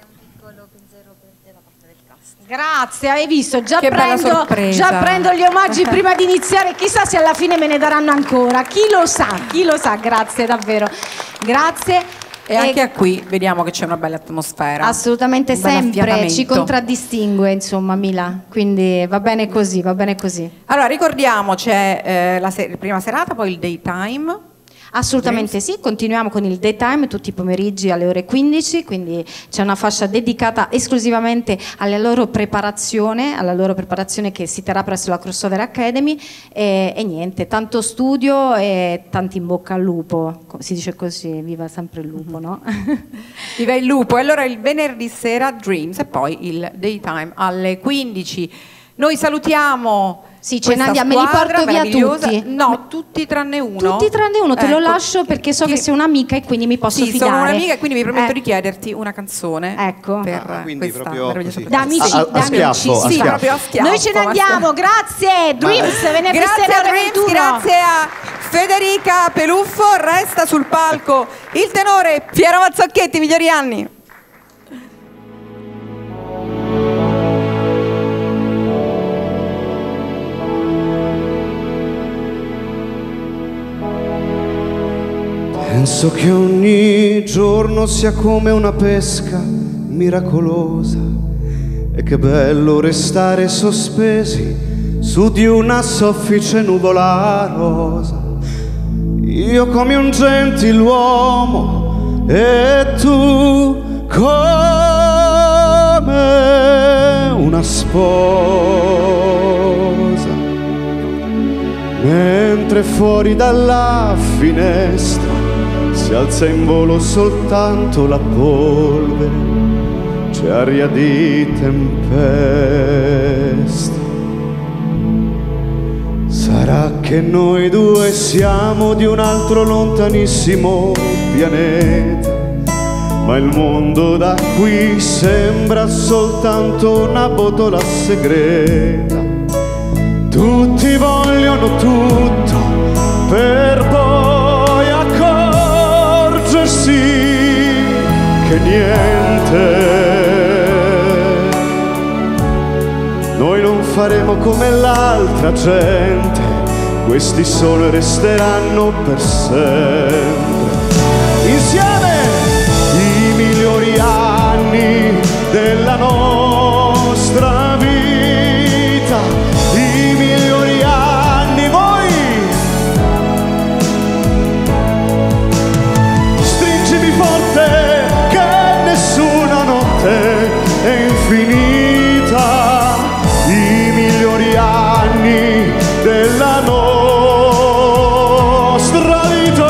Speaker 22: Grazie, hai visto? Già,
Speaker 1: Che bella
Speaker 22: prendo,
Speaker 1: sorpresa.
Speaker 22: già prendo gli omaggi prima di iniziare, chissà se alla fine me ne daranno ancora. Chi lo sa, chi lo sa, grazie davvero. Grazie.
Speaker 1: E anche a qui vediamo che c'è una bella atmosfera.
Speaker 22: Assolutamente,
Speaker 1: un bel
Speaker 22: sempre
Speaker 1: affiatamento.
Speaker 22: ci contraddistingue, insomma, Mila. Quindi va bene così, va bene così.
Speaker 1: Allora ricordiamo, c'è eh, la se- prima serata, poi il daytime.
Speaker 22: Assolutamente sì, continuiamo con il daytime tutti i pomeriggi alle ore quindici, quindi c'è una fascia dedicata esclusivamente alla loro preparazione, alla loro preparazione che si terrà presso la Crossover Academy e, e niente, tanto studio e tanti in bocca al lupo, si dice così, viva sempre il lupo, no?
Speaker 1: Viva il lupo. E allora il venerdì sera Dreams e poi il daytime alle quindici. Noi salutiamo.
Speaker 22: Sì, ce ne
Speaker 1: questa
Speaker 22: andiamo, me li
Speaker 1: squadra
Speaker 22: porto via
Speaker 1: meravigliosa.
Speaker 22: tutti.
Speaker 1: No, tutti tranne uno.
Speaker 22: Tutti tranne uno, te lo
Speaker 1: Ecco.
Speaker 22: lascio perché so
Speaker 1: Chi-
Speaker 22: che sei un'amica e quindi mi posso
Speaker 1: sì,
Speaker 22: fidare.
Speaker 1: sono un'amica e quindi mi permetto
Speaker 22: Eh.
Speaker 1: di chiederti una canzone.
Speaker 22: Ecco.
Speaker 1: Per
Speaker 12: Ah, quindi
Speaker 1: questa
Speaker 12: proprio
Speaker 1: meravigliosa
Speaker 12: così.
Speaker 22: Da amici,
Speaker 12: A- a-
Speaker 22: da
Speaker 12: a schiaffo,
Speaker 22: amici,
Speaker 12: a
Speaker 22: sì.
Speaker 12: schiaffo.
Speaker 1: Proprio a schiaffo,
Speaker 22: Noi ce ne
Speaker 1: ma
Speaker 22: andiamo, grazie. Dreams, venerdì
Speaker 1: Grazie
Speaker 22: sera
Speaker 1: a
Speaker 22: alle
Speaker 1: Dreams,
Speaker 22: ventuno.
Speaker 1: grazie a Federica Peluffo. Resta sul palco il tenore Piero Mazzocchetti, migliori anni.
Speaker 14: Penso che ogni giorno sia come una pesca miracolosa e che bello restare sospesi su di una soffice nuvola rosa. Io come un gentiluomo e tu come una sposa, mentre fuori dalla finestra si alza in volo soltanto la polvere, c'è aria di tempesta. Sarà che noi due siamo di un altro lontanissimo pianeta, ma il mondo da qui sembra soltanto una botola segreta. Tutti vogliono tutto per poi accorgersi che niente. Noi non faremo come l'altra gente, questi sono e resteranno per sempre. Insieme i migliori anni della nostra vita, i migliori anni. Voi stringimi forte che nessuna notte è infinita, i migliori anni della nostra vita.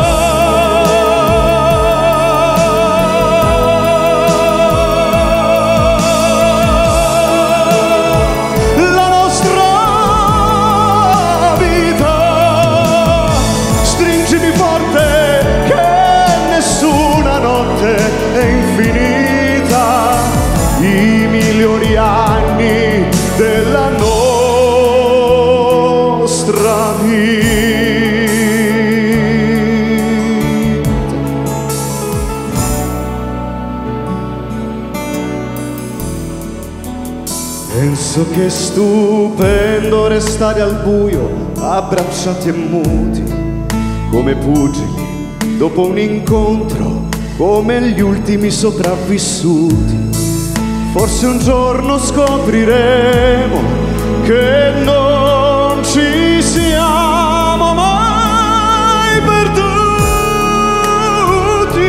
Speaker 14: La nostra vita, stringimi forte che nessuna notte è infinita, i migliori anni della nostra vita. Penso che è stupendo restare al buio, abbracciati e muti, come pugili dopo un incontro, come gli ultimi sopravvissuti. Forse un giorno scopriremo che non ci siamo mai perduti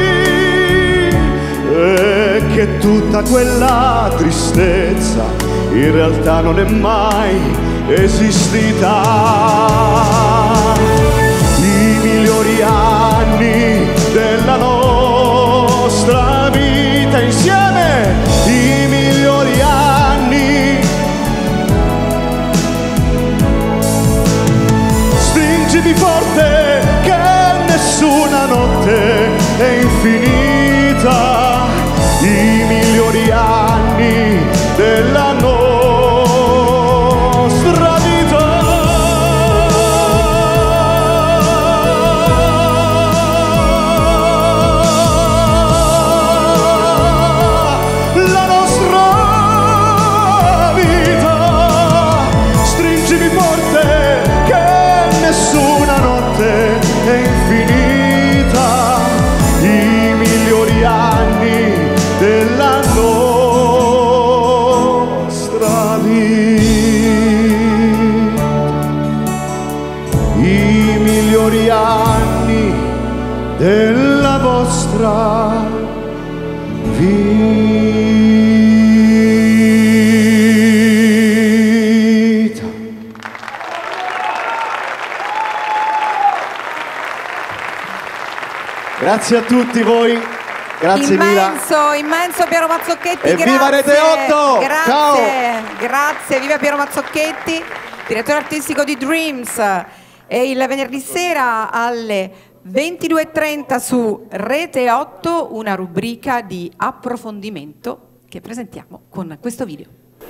Speaker 14: e che tutta quella tristezza in realtà non è mai esistita. I migliori anni della nostra vita insieme, i migliori anni. Stringimi forte che nessuna notte è infinita, i migliori anni della nostra vita. La nostra vita, stringimi forte che nessuna notte è infinita, i migliori anni della nostra vita, i migliori anni della vostra vita. Grazie a tutti voi, grazie Mila.
Speaker 1: Immenso, immenso Piero Mazzocchetti,
Speaker 14: E
Speaker 1: grazie.
Speaker 14: viva Rete otto!
Speaker 1: Grazie,
Speaker 14: Ciao.
Speaker 1: grazie, viva Piero Mazzocchetti, direttore artistico di Dreams. E il venerdì sera alle ventidue e trenta su Rete otto una rubrica di approfondimento che presentiamo con questo video.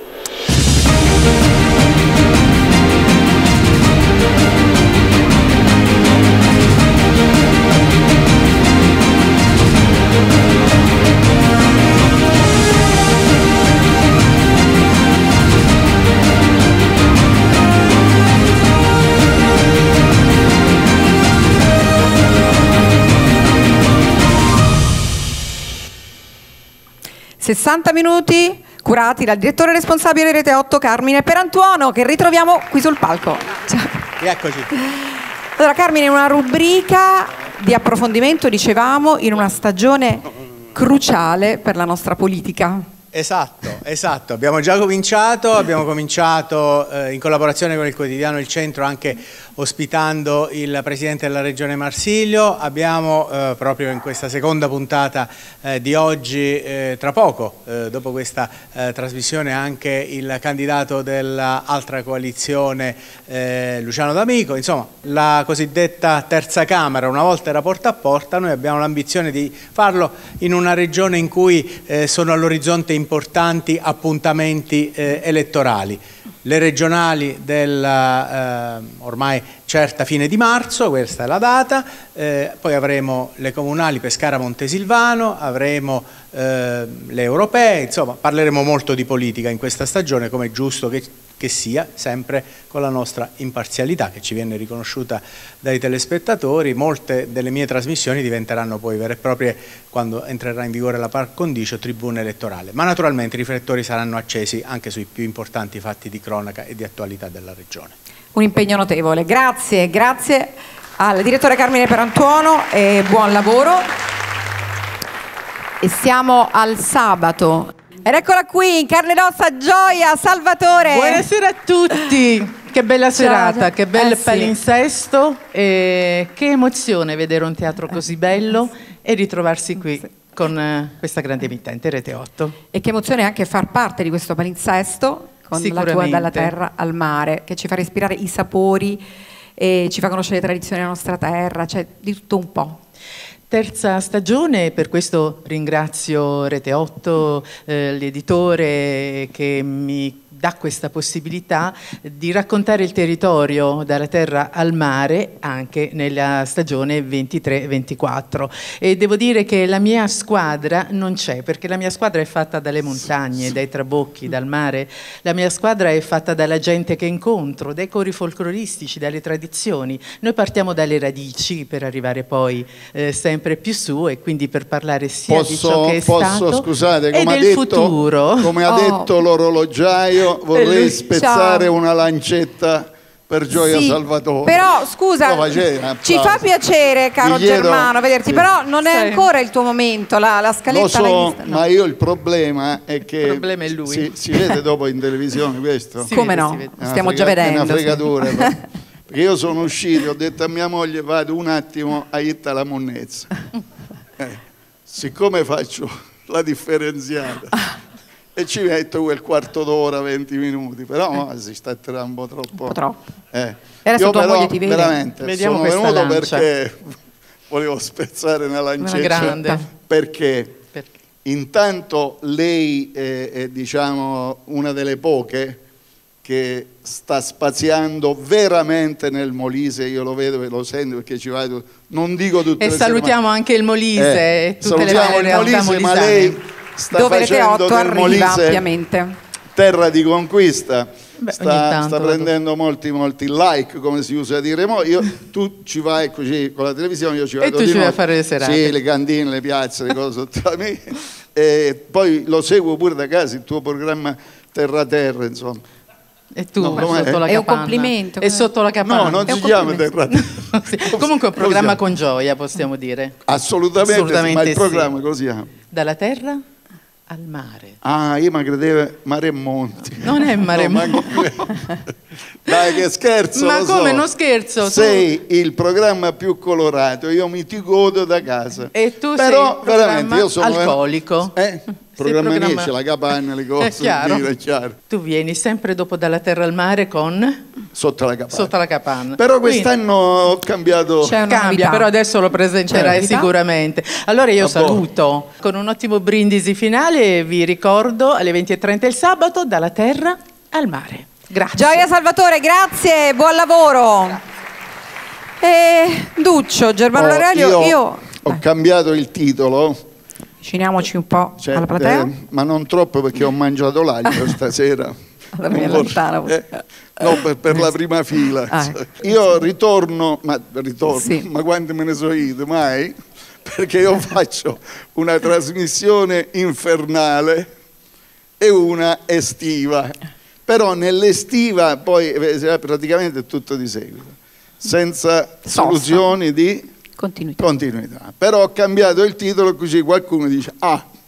Speaker 1: sessanta minuti curati dal direttore responsabile di Rete otto Carmine Perantuono, che ritroviamo qui sul palco. Ciao.
Speaker 13: Eccoci.
Speaker 1: Allora Carmine, una rubrica di approfondimento, dicevamo, in una stagione cruciale per la nostra politica.
Speaker 13: Esatto, esatto, abbiamo già cominciato, abbiamo cominciato eh, in collaborazione con il quotidiano Il Centro, anche ospitando il Presidente della Regione Marsiglio. Abbiamo eh, proprio in questa seconda puntata eh, di oggi, eh, tra poco, eh, dopo questa eh, trasmissione, anche il candidato dell'altra coalizione, eh, Luciano D'Amico. Insomma, la cosiddetta terza Camera, una volta era porta a porta, noi abbiamo l'ambizione di farlo in una regione in cui eh, sono all'orizzonte importanti appuntamenti eh, elettorali. Le regionali della eh, ormai certa fine di marzo, questa è la data, eh, poi avremo le comunali Pescara-Montesilvano, avremo eh, le europee, insomma parleremo molto di politica in questa stagione, come è giusto che, che sia, sempre con la nostra imparzialità che ci viene riconosciuta dai telespettatori. Molte delle mie trasmissioni diventeranno poi vere e proprie, quando entrerà in vigore la par condicio, tribuna elettorale, ma naturalmente i riflettori saranno accesi anche sui più importanti fatti di cronaca e di attualità della regione.
Speaker 1: Un impegno notevole, grazie, grazie al direttore Carmine Perantuono e buon lavoro. E siamo al sabato. Ed eccola qui, in carne ed ossa, Gioia Salvatore.
Speaker 16: Buonasera a tutti, che bella serata, che bel
Speaker 1: Eh sì.
Speaker 16: palinsesto e che emozione vedere un teatro così bello e ritrovarsi qui con eh, questa grande emittente Rete otto.
Speaker 1: E che emozione anche far parte di questo palinsesto con la tua Dalla terra al mare, che ci fa respirare i sapori e ci fa conoscere le tradizioni della nostra terra, cioè di tutto un po'.
Speaker 16: Terza stagione, per questo ringrazio Rete otto, eh, l'editore che mi dà questa possibilità di raccontare il territorio dalla terra al mare anche nella stagione ventitré ventiquattro. E devo dire che la mia squadra non c'è, perché la mia squadra è fatta dalle montagne, dai trabocchi, dal mare. La mia squadra è fatta dalla gente che incontro, dai cori folcloristici, dalle tradizioni. Noi partiamo dalle radici per arrivare poi eh, sempre più su, e quindi per parlare sia
Speaker 17: posso,
Speaker 16: di ciò che è
Speaker 17: posso,
Speaker 16: stato
Speaker 17: scusate,
Speaker 16: e
Speaker 17: come ha
Speaker 16: del
Speaker 17: detto,
Speaker 16: futuro.
Speaker 17: come ha
Speaker 16: Oh.
Speaker 17: detto l'orologiaio, vorrei
Speaker 16: lui-
Speaker 17: spezzare
Speaker 1: Ciao.
Speaker 17: una lancetta per Gioia
Speaker 1: Sì,
Speaker 17: Salvatore.
Speaker 1: però scusa,
Speaker 17: Lo facevi un
Speaker 1: ci
Speaker 17: applauso.
Speaker 1: fa piacere, caro
Speaker 17: Ti chiedo-
Speaker 1: Germano, vederti,
Speaker 17: sì.
Speaker 1: però non è
Speaker 16: Sì.
Speaker 1: ancora il tuo momento, la, la scaletta
Speaker 17: Lo
Speaker 1: l'hai
Speaker 17: so,
Speaker 1: vista? No.
Speaker 17: ma io il problema è che
Speaker 16: Il problema è lui.
Speaker 17: Si, si vede dopo in televisione questo?
Speaker 1: Si Come vede, no? si vede.
Speaker 17: È una
Speaker 1: Stiamo
Speaker 17: frega-
Speaker 1: già vedendo,
Speaker 17: È una
Speaker 1: sì.
Speaker 17: fregatura. però. Perché io sono uscito, ho detto a mia moglie vado un attimo a Itta la monnezza. Eh, siccome faccio la differenziata e ci metto quel quarto d'ora, venti minuti, però no, si sta tirando un po' troppo.
Speaker 1: Un po' troppo.
Speaker 17: Eh.
Speaker 1: E adesso
Speaker 17: Io
Speaker 1: tua
Speaker 17: però
Speaker 1: moglie ti vede.
Speaker 17: veramente
Speaker 16: Vediamo
Speaker 17: sono
Speaker 16: questa
Speaker 17: venuto
Speaker 16: lancia.
Speaker 17: perché volevo spezzare una lancetta.
Speaker 16: Una grande.
Speaker 17: Perché
Speaker 16: Perché?
Speaker 17: intanto lei è, è diciamo una delle poche che sta spaziando veramente nel Molise, io lo vedo e lo sento perché ci vado, non dico tutte
Speaker 16: E
Speaker 17: le
Speaker 16: salutiamo
Speaker 17: sere, ma-
Speaker 16: anche il Molise
Speaker 17: Eh,
Speaker 16: e tutte le
Speaker 17: salutiamo
Speaker 16: varie
Speaker 17: il
Speaker 16: realtà
Speaker 17: Molise, ma
Speaker 16: molisane.
Speaker 17: lei sta
Speaker 1: Dove Rete
Speaker 17: facendo
Speaker 1: otto
Speaker 17: del
Speaker 1: arriva,
Speaker 17: Molise
Speaker 1: ovviamente.
Speaker 17: terra di conquista.
Speaker 16: Beh, ogni
Speaker 17: sta,
Speaker 16: tanto
Speaker 17: sta
Speaker 16: vado.
Speaker 17: prendendo molti molti like, come si usa dire mo. Io, tu ci vai così con la televisione, io ci
Speaker 16: E
Speaker 17: vado
Speaker 16: tu
Speaker 17: di
Speaker 16: ci vai a
Speaker 17: notte.
Speaker 16: fare le serate.
Speaker 17: Sì, le cantine, le piazze, le cose sotto la mia. E poi lo seguo pure da casa, il tuo programma Terra Terra, insomma.
Speaker 16: E tu,
Speaker 17: No, com'è?
Speaker 16: sotto la
Speaker 1: È un
Speaker 16: capanna.
Speaker 1: complimento,
Speaker 16: E sotto la capanna.
Speaker 17: No, non
Speaker 1: È
Speaker 17: si
Speaker 1: un
Speaker 17: chiama
Speaker 1: complimento.
Speaker 17: Terra Terra.
Speaker 16: Sì, comunque è un programma
Speaker 17: Come si chiama?
Speaker 16: con gioia, possiamo dire.
Speaker 17: Assolutamente,
Speaker 16: Assolutamente
Speaker 17: ma il
Speaker 16: sì.
Speaker 17: programma così si chiama?
Speaker 16: Dalla terra al mare.
Speaker 17: Ah, io mi credevo Mare e Monti.
Speaker 16: Non è Mare e
Speaker 17: No, ma
Speaker 16: Monti.
Speaker 17: che- Dai che scherzo,
Speaker 16: Ma
Speaker 17: lo
Speaker 16: come,
Speaker 17: so.
Speaker 16: non scherzo, tu-
Speaker 17: Sei il programma più colorato, io mi ti godo da casa.
Speaker 16: E tu
Speaker 17: Però
Speaker 16: sei il
Speaker 17: veramente io sono
Speaker 16: alcolico.
Speaker 17: Eh? Programma
Speaker 16: programma-
Speaker 17: mia, c'è la capanna, le cose,
Speaker 16: È chiaro.
Speaker 17: il vino, è chiaro.
Speaker 16: Tu vieni sempre dopo dalla terra al mare con
Speaker 17: Sotto la capanna.
Speaker 16: sotto la capanna.
Speaker 17: Però
Speaker 16: Quindi-
Speaker 17: quest'anno ho cambiato.
Speaker 1: C'è una
Speaker 16: Cambia,
Speaker 1: novità.
Speaker 16: però adesso lo
Speaker 1: C'è
Speaker 16: presenterai
Speaker 1: novità?
Speaker 16: sicuramente. Allora io
Speaker 17: A voi.
Speaker 16: saluto con un ottimo brindisi finale e vi ricordo alle venti e trenta il sabato dalla terra al mare. Grazie.
Speaker 1: Gioia Salvatore, grazie, buon lavoro. E Duccio, Germano
Speaker 17: Oh,
Speaker 1: L'Aurelio,
Speaker 17: io
Speaker 1: io...
Speaker 17: ho cambiato il titolo.
Speaker 1: Avviciniamoci un po'
Speaker 17: Cioè,
Speaker 1: alla platea.
Speaker 17: eh, ma non troppo perché ho mangiato l'aglio stasera.
Speaker 1: Allora mi
Speaker 17: Non vorrei-
Speaker 1: allontano.
Speaker 17: eh, no, per, per la prima fila.
Speaker 1: Ah, ecco.
Speaker 17: Io ritorno, ma ritorno,
Speaker 1: Sì.
Speaker 17: ma quante me ne so io? Mai? Perché io faccio una trasmissione infernale e una estiva. Però nell'estiva poi eh, praticamente è tutto di seguito, senza soluzioni di
Speaker 1: Continuità.
Speaker 17: continuità. Però ho cambiato il titolo così qualcuno dice, ah,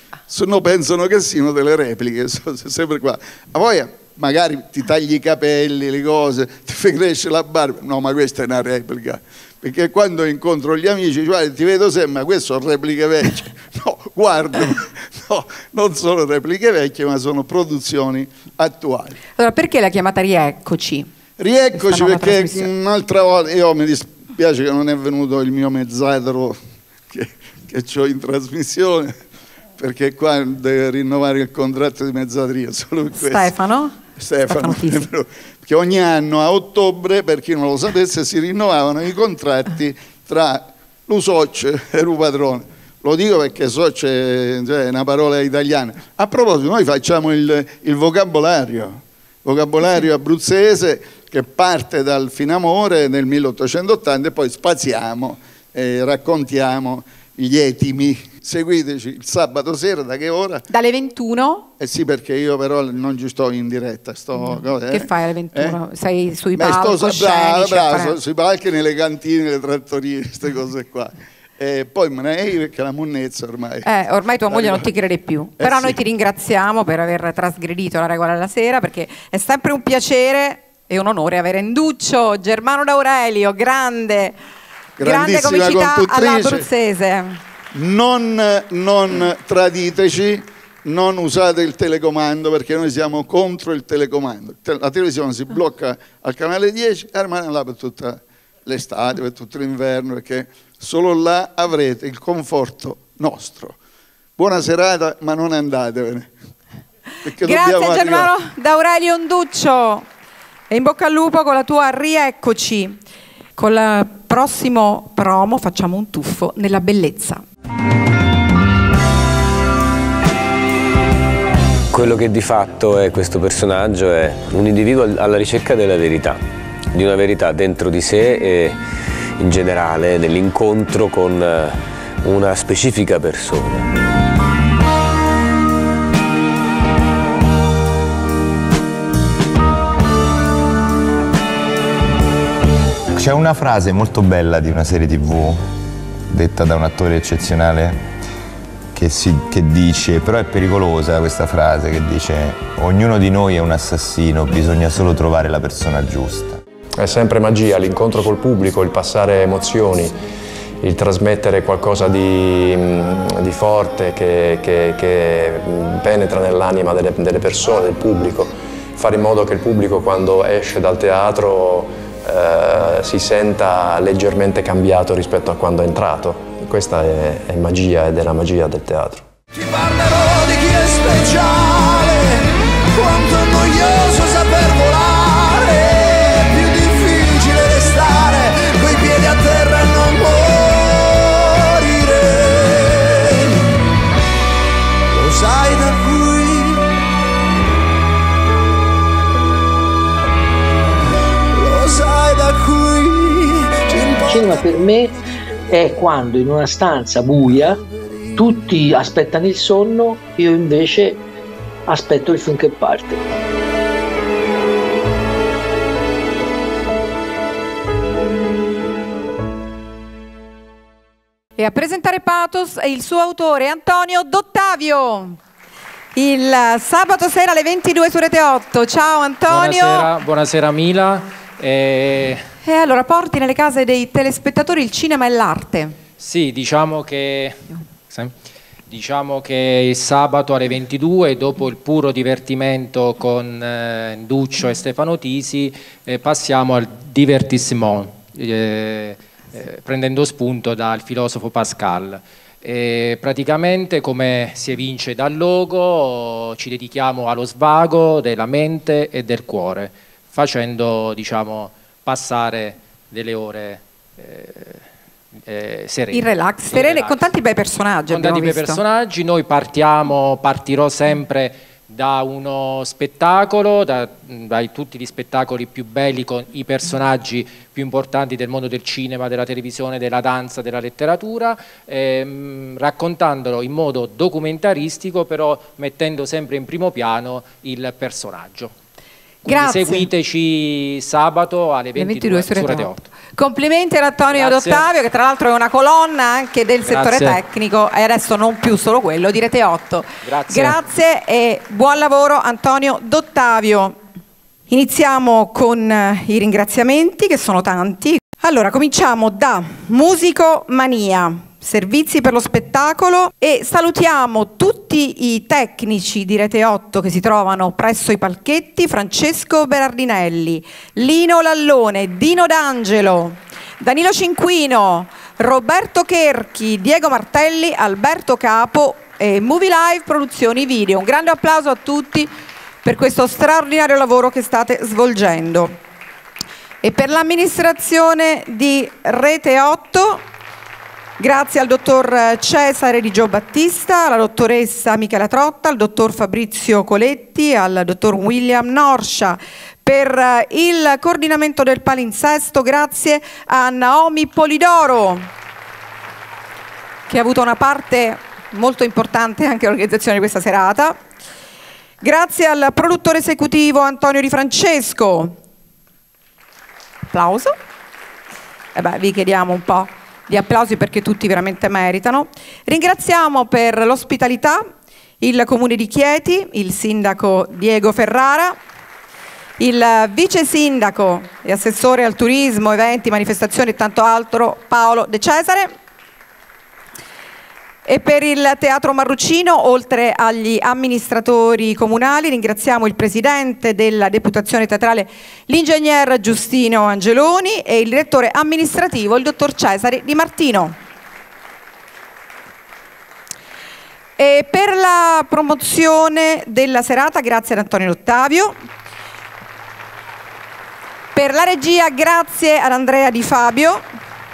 Speaker 17: Se no pensano che siano delle repliche, sono sempre qua. Ma poi magari ti tagli i capelli, le cose, ti fai crescere la barba. No, ma questa è una replica. Perché quando incontro gli amici, cioè, ti vedo sempre, ma queste sono repliche vecchie. No, guarda, no, non sono repliche vecchie, ma sono produzioni attuali.
Speaker 1: Allora, perché l'ha chiamata Rieccoci?
Speaker 17: Rieccoci perché un'altra volta, io mi dispiace che non è venuto il mio mezzadro che, che ho in trasmissione, perché qua deve rinnovare il contratto di mezzadria. Solo per
Speaker 1: Stefano?
Speaker 17: Stefano, Stefano che ogni anno a ottobre, per chi non lo sapesse, si rinnovavano i contratti tra l'Usocce e l'Upadrone. Lo dico perché Socce cioè, è una parola italiana. A proposito, noi facciamo il, il vocabolario, vocabolario abruzzese che parte dal Finamore nel milleottocentottanta e poi spaziamo e raccontiamo gli etimi. Seguiteci il sabato sera, da che ora?
Speaker 1: Dalle ventuno.
Speaker 17: Eh sì, perché io però non ci sto in diretta. Sto,
Speaker 1: no.
Speaker 17: eh?
Speaker 1: Che fai alle ventuno? Eh? Sei sui
Speaker 17: Beh,
Speaker 1: palchi?
Speaker 17: Sto bravo, bravo, sui palchi, nelle cantine, nelle trattorie, queste cose qua. E poi me ne esco perché la monnezza ormai.
Speaker 1: Eh, ormai tua moglie non ti crede più.
Speaker 17: Eh
Speaker 1: però
Speaker 17: sì.
Speaker 1: Noi ti ringraziamo per aver trasgredito la regola della sera, perché è sempre un piacere e un onore avere Nduccio, Germano D'Aurelio, grande, grande comicità all'abruzzese.
Speaker 17: Non, non traditeci, non usate il telecomando perché noi siamo contro il telecomando. La televisione si blocca al canale dieci e rimane là per tutta l'estate, per tutto l'inverno, perché solo là avrete il conforto nostro. Buona serata, ma non andatevene.
Speaker 1: Grazie Germano D'Aurelio Nduccio e in bocca al lupo con la tua Rieccoci. Con il prossimo promo facciamo un tuffo nella bellezza.
Speaker 18: Quello che di fatto è questo personaggio è un individuo alla ricerca della verità, di una verità dentro di sé e in generale nell'incontro con una specifica persona.
Speaker 19: C'è una frase molto bella di una serie tivù, detta da un attore eccezionale, che, si, che dice, però è pericolosa questa frase, che dice: ognuno di noi è un assassino, bisogna solo trovare la persona giusta.
Speaker 20: È sempre magia, l'incontro col pubblico, il passare emozioni, il trasmettere qualcosa di, di forte che, che, che penetra nell'anima delle, delle persone, del pubblico, fare in modo che il pubblico quando esce dal teatro Eh, si senta leggermente cambiato rispetto a quando è entrato. Questa è, è magia ed è la magia del teatro.
Speaker 8: Ti parlerò di chi è speciale, quanto è noioso saper volare, è più difficile restare coi piedi a terra e non morire. Lo sai da cui
Speaker 24: Il cinema per me è quando in una stanza buia tutti aspettano il sonno, io invece aspetto il film che parte.
Speaker 1: E a presentare Pathos è il suo autore Antonio Dottavio. Il sabato sera alle ventidue su Rete otto. Ciao Antonio.
Speaker 25: Buonasera, buonasera Mila. E...
Speaker 1: e allora porti nelle case dei telespettatori il cinema e l'arte.
Speaker 25: Sì, diciamo che, diciamo che il sabato alle ventidue, dopo il puro divertimento con eh, Nduccio e Stefano Tisi, eh, passiamo al divertissement, eh, eh, prendendo spunto dal filosofo Pascal. E praticamente, come si evince dal logo, ci dedichiamo allo svago della mente e del cuore, facendo, diciamo, passare delle ore eh, eh, serene.
Speaker 1: Il relax, serene, relax. Con tanti bei personaggi.
Speaker 25: Con tanti bei personaggi. Noi partiamo, partirò sempre da uno spettacolo, da, dai tutti gli spettacoli più belli con i personaggi più importanti del mondo del cinema, della televisione, della danza, della letteratura, ehm, raccontandolo in modo documentaristico, però mettendo sempre in primo piano il personaggio. Quindi
Speaker 1: Grazie.
Speaker 25: seguiteci sabato alle ventidue,
Speaker 1: ventidue su Rete
Speaker 25: Rete
Speaker 1: otto. Complimenti ad Antonio
Speaker 25: Grazie.
Speaker 1: D'Ottavio, che tra l'altro è una colonna anche del settore
Speaker 25: Grazie.
Speaker 1: tecnico e adesso non più solo quello di Rete otto.
Speaker 25: Grazie.
Speaker 1: Grazie e buon lavoro Antonio D'Ottavio. Iniziamo con eh, i ringraziamenti, che sono tanti. Allora, cominciamo da Musicomania, servizi per lo spettacolo, e salutiamo tutti i tecnici di Rete otto che si trovano presso i palchetti: Francesco Berardinelli, Lino Lallone, Dino D'Angelo, Danilo Cinquino, Roberto Cherchi, Diego Martelli, Alberto Capo e Movie Live Produzioni Video. Un grande applauso a tutti per questo straordinario lavoro che state svolgendo. E per l'amministrazione di Rete otto, grazie al dottor Cesare Di Gio Battista, alla dottoressa Michela Trotta, al dottor Fabrizio Coletti, al dottor William Norscia. Per il coordinamento del palinsesto, grazie a Naomi Polidoro, che ha avuto una parte molto importante anche nell'organizzazione di questa serata. Grazie al produttore esecutivo Antonio Di Francesco. Applauso. E beh, vi chiediamo un po' di applausi perché tutti veramente meritano. Ringraziamo per l'ospitalità il Comune di Chieti, il sindaco Diego Ferrara, il vice sindaco e assessore al turismo, eventi, manifestazioni e tanto altro Paolo De Cesare. E per il Teatro Marrucino, oltre agli amministratori comunali, ringraziamo il presidente della Deputazione Teatrale, l'ingegner Giustino Angeloni, e il direttore amministrativo, il dottor Cesare Di Martino. E per la promozione della serata, grazie ad Antonio D'Ottavio. Per la regia, grazie ad Andrea Di Fabio.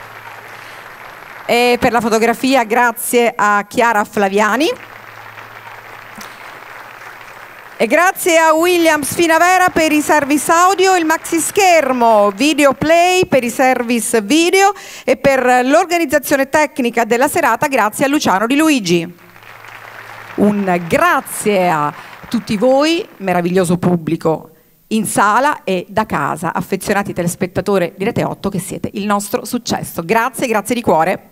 Speaker 1: E per la fotografia, grazie a Chiara Flaviani. E grazie a Williams Finavera per i service audio, il maxi schermo, Video Play per i service video, e per l'organizzazione tecnica della serata, grazie a Luciano Di Luigi. Un grazie a tutti voi, meraviglioso pubblico in sala e da casa, affezionati telespettatori di Rete otto, che siete il nostro successo. Grazie, grazie di cuore.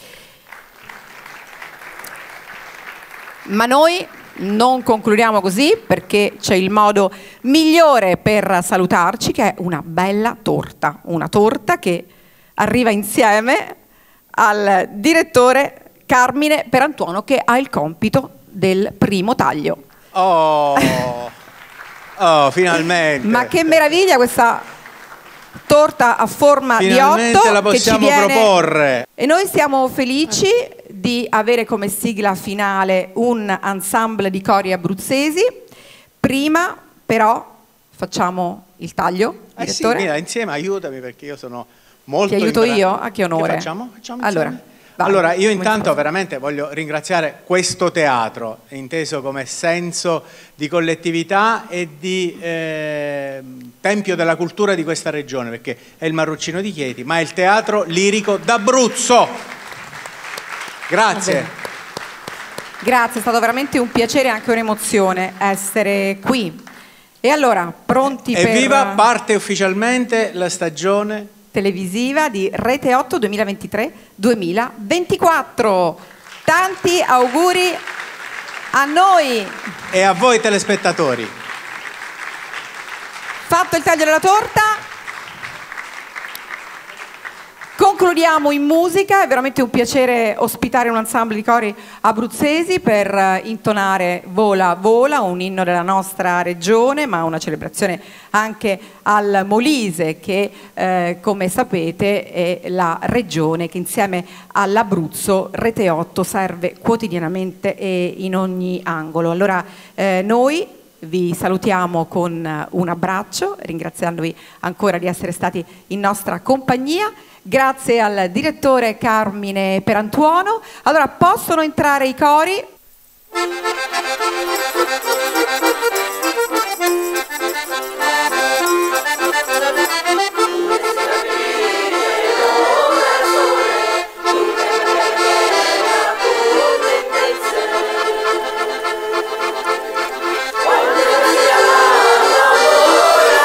Speaker 1: Ma noi non concludiamo così, perché c'è il modo migliore per salutarci, che è una bella torta, una torta che arriva insieme al direttore Carmine Perantuono, che ha il compito del primo taglio.
Speaker 13: Oh, oh finalmente!
Speaker 1: Ma che meraviglia questa torta a forma
Speaker 13: finalmente
Speaker 1: di otto
Speaker 13: la possiamo
Speaker 1: che ci viene...
Speaker 13: proporre.
Speaker 1: E noi siamo felici di avere come sigla finale un ensemble di cori abruzzesi. Prima però facciamo il taglio,
Speaker 13: Eh sì,
Speaker 1: direttore.
Speaker 13: mira, insieme aiutami, perché io sono molto
Speaker 1: Ti aiuto
Speaker 13: imbra-
Speaker 1: io? A che onore?
Speaker 13: Che facciamo? Facciamo
Speaker 1: Allora,
Speaker 13: insieme?
Speaker 1: vai.
Speaker 13: Allora, io
Speaker 1: Come
Speaker 13: intanto
Speaker 1: fa?
Speaker 13: veramente voglio ringraziare questo teatro, inteso come senso di collettività e di eh, tempio della cultura di questa regione, perché è il Marrucino di Chieti, ma è il teatro lirico d'Abruzzo. Grazie.
Speaker 1: Grazie, è stato veramente un piacere e anche un'emozione essere qui. E allora, pronti per...
Speaker 13: Evviva, parte ufficialmente la stagione
Speaker 1: televisiva di Rete otto duemilaventitré duemilaventiquattro. Tanti auguri a noi.
Speaker 13: E a voi telespettatori.
Speaker 1: Fatto il taglio della torta, concludiamo in musica. È veramente un piacere ospitare un ensemble di cori abruzzesi per intonare Vola Vola, un inno della nostra regione, ma una celebrazione anche al Molise, che eh, come sapete è la regione che insieme all'Abruzzo Rete otto serve quotidianamente e in ogni angolo. Allora eh, noi vi salutiamo con un abbraccio, ringraziandovi ancora di essere stati in nostra compagnia. Grazie al direttore Carmine Perantuono. Allora, possono entrare i cori.
Speaker 8: Quando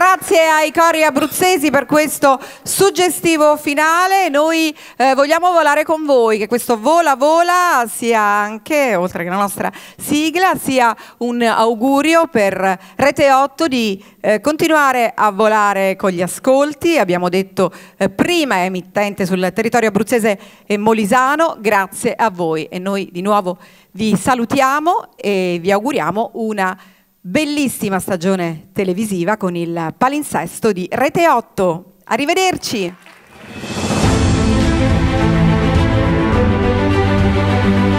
Speaker 1: Grazie ai cori abruzzesi per questo suggestivo finale. Noi eh, vogliamo volare con voi, che questo vola vola sia anche, oltre che la nostra sigla, sia un augurio per Rete otto di eh, continuare a volare con gli ascolti. Abbiamo detto eh, prima emittente sul territorio abruzzese e molisano. Grazie a voi e noi di nuovo vi salutiamo e vi auguriamo una bellissima stagione televisiva con il palinsesto di Rete otto. Arrivederci!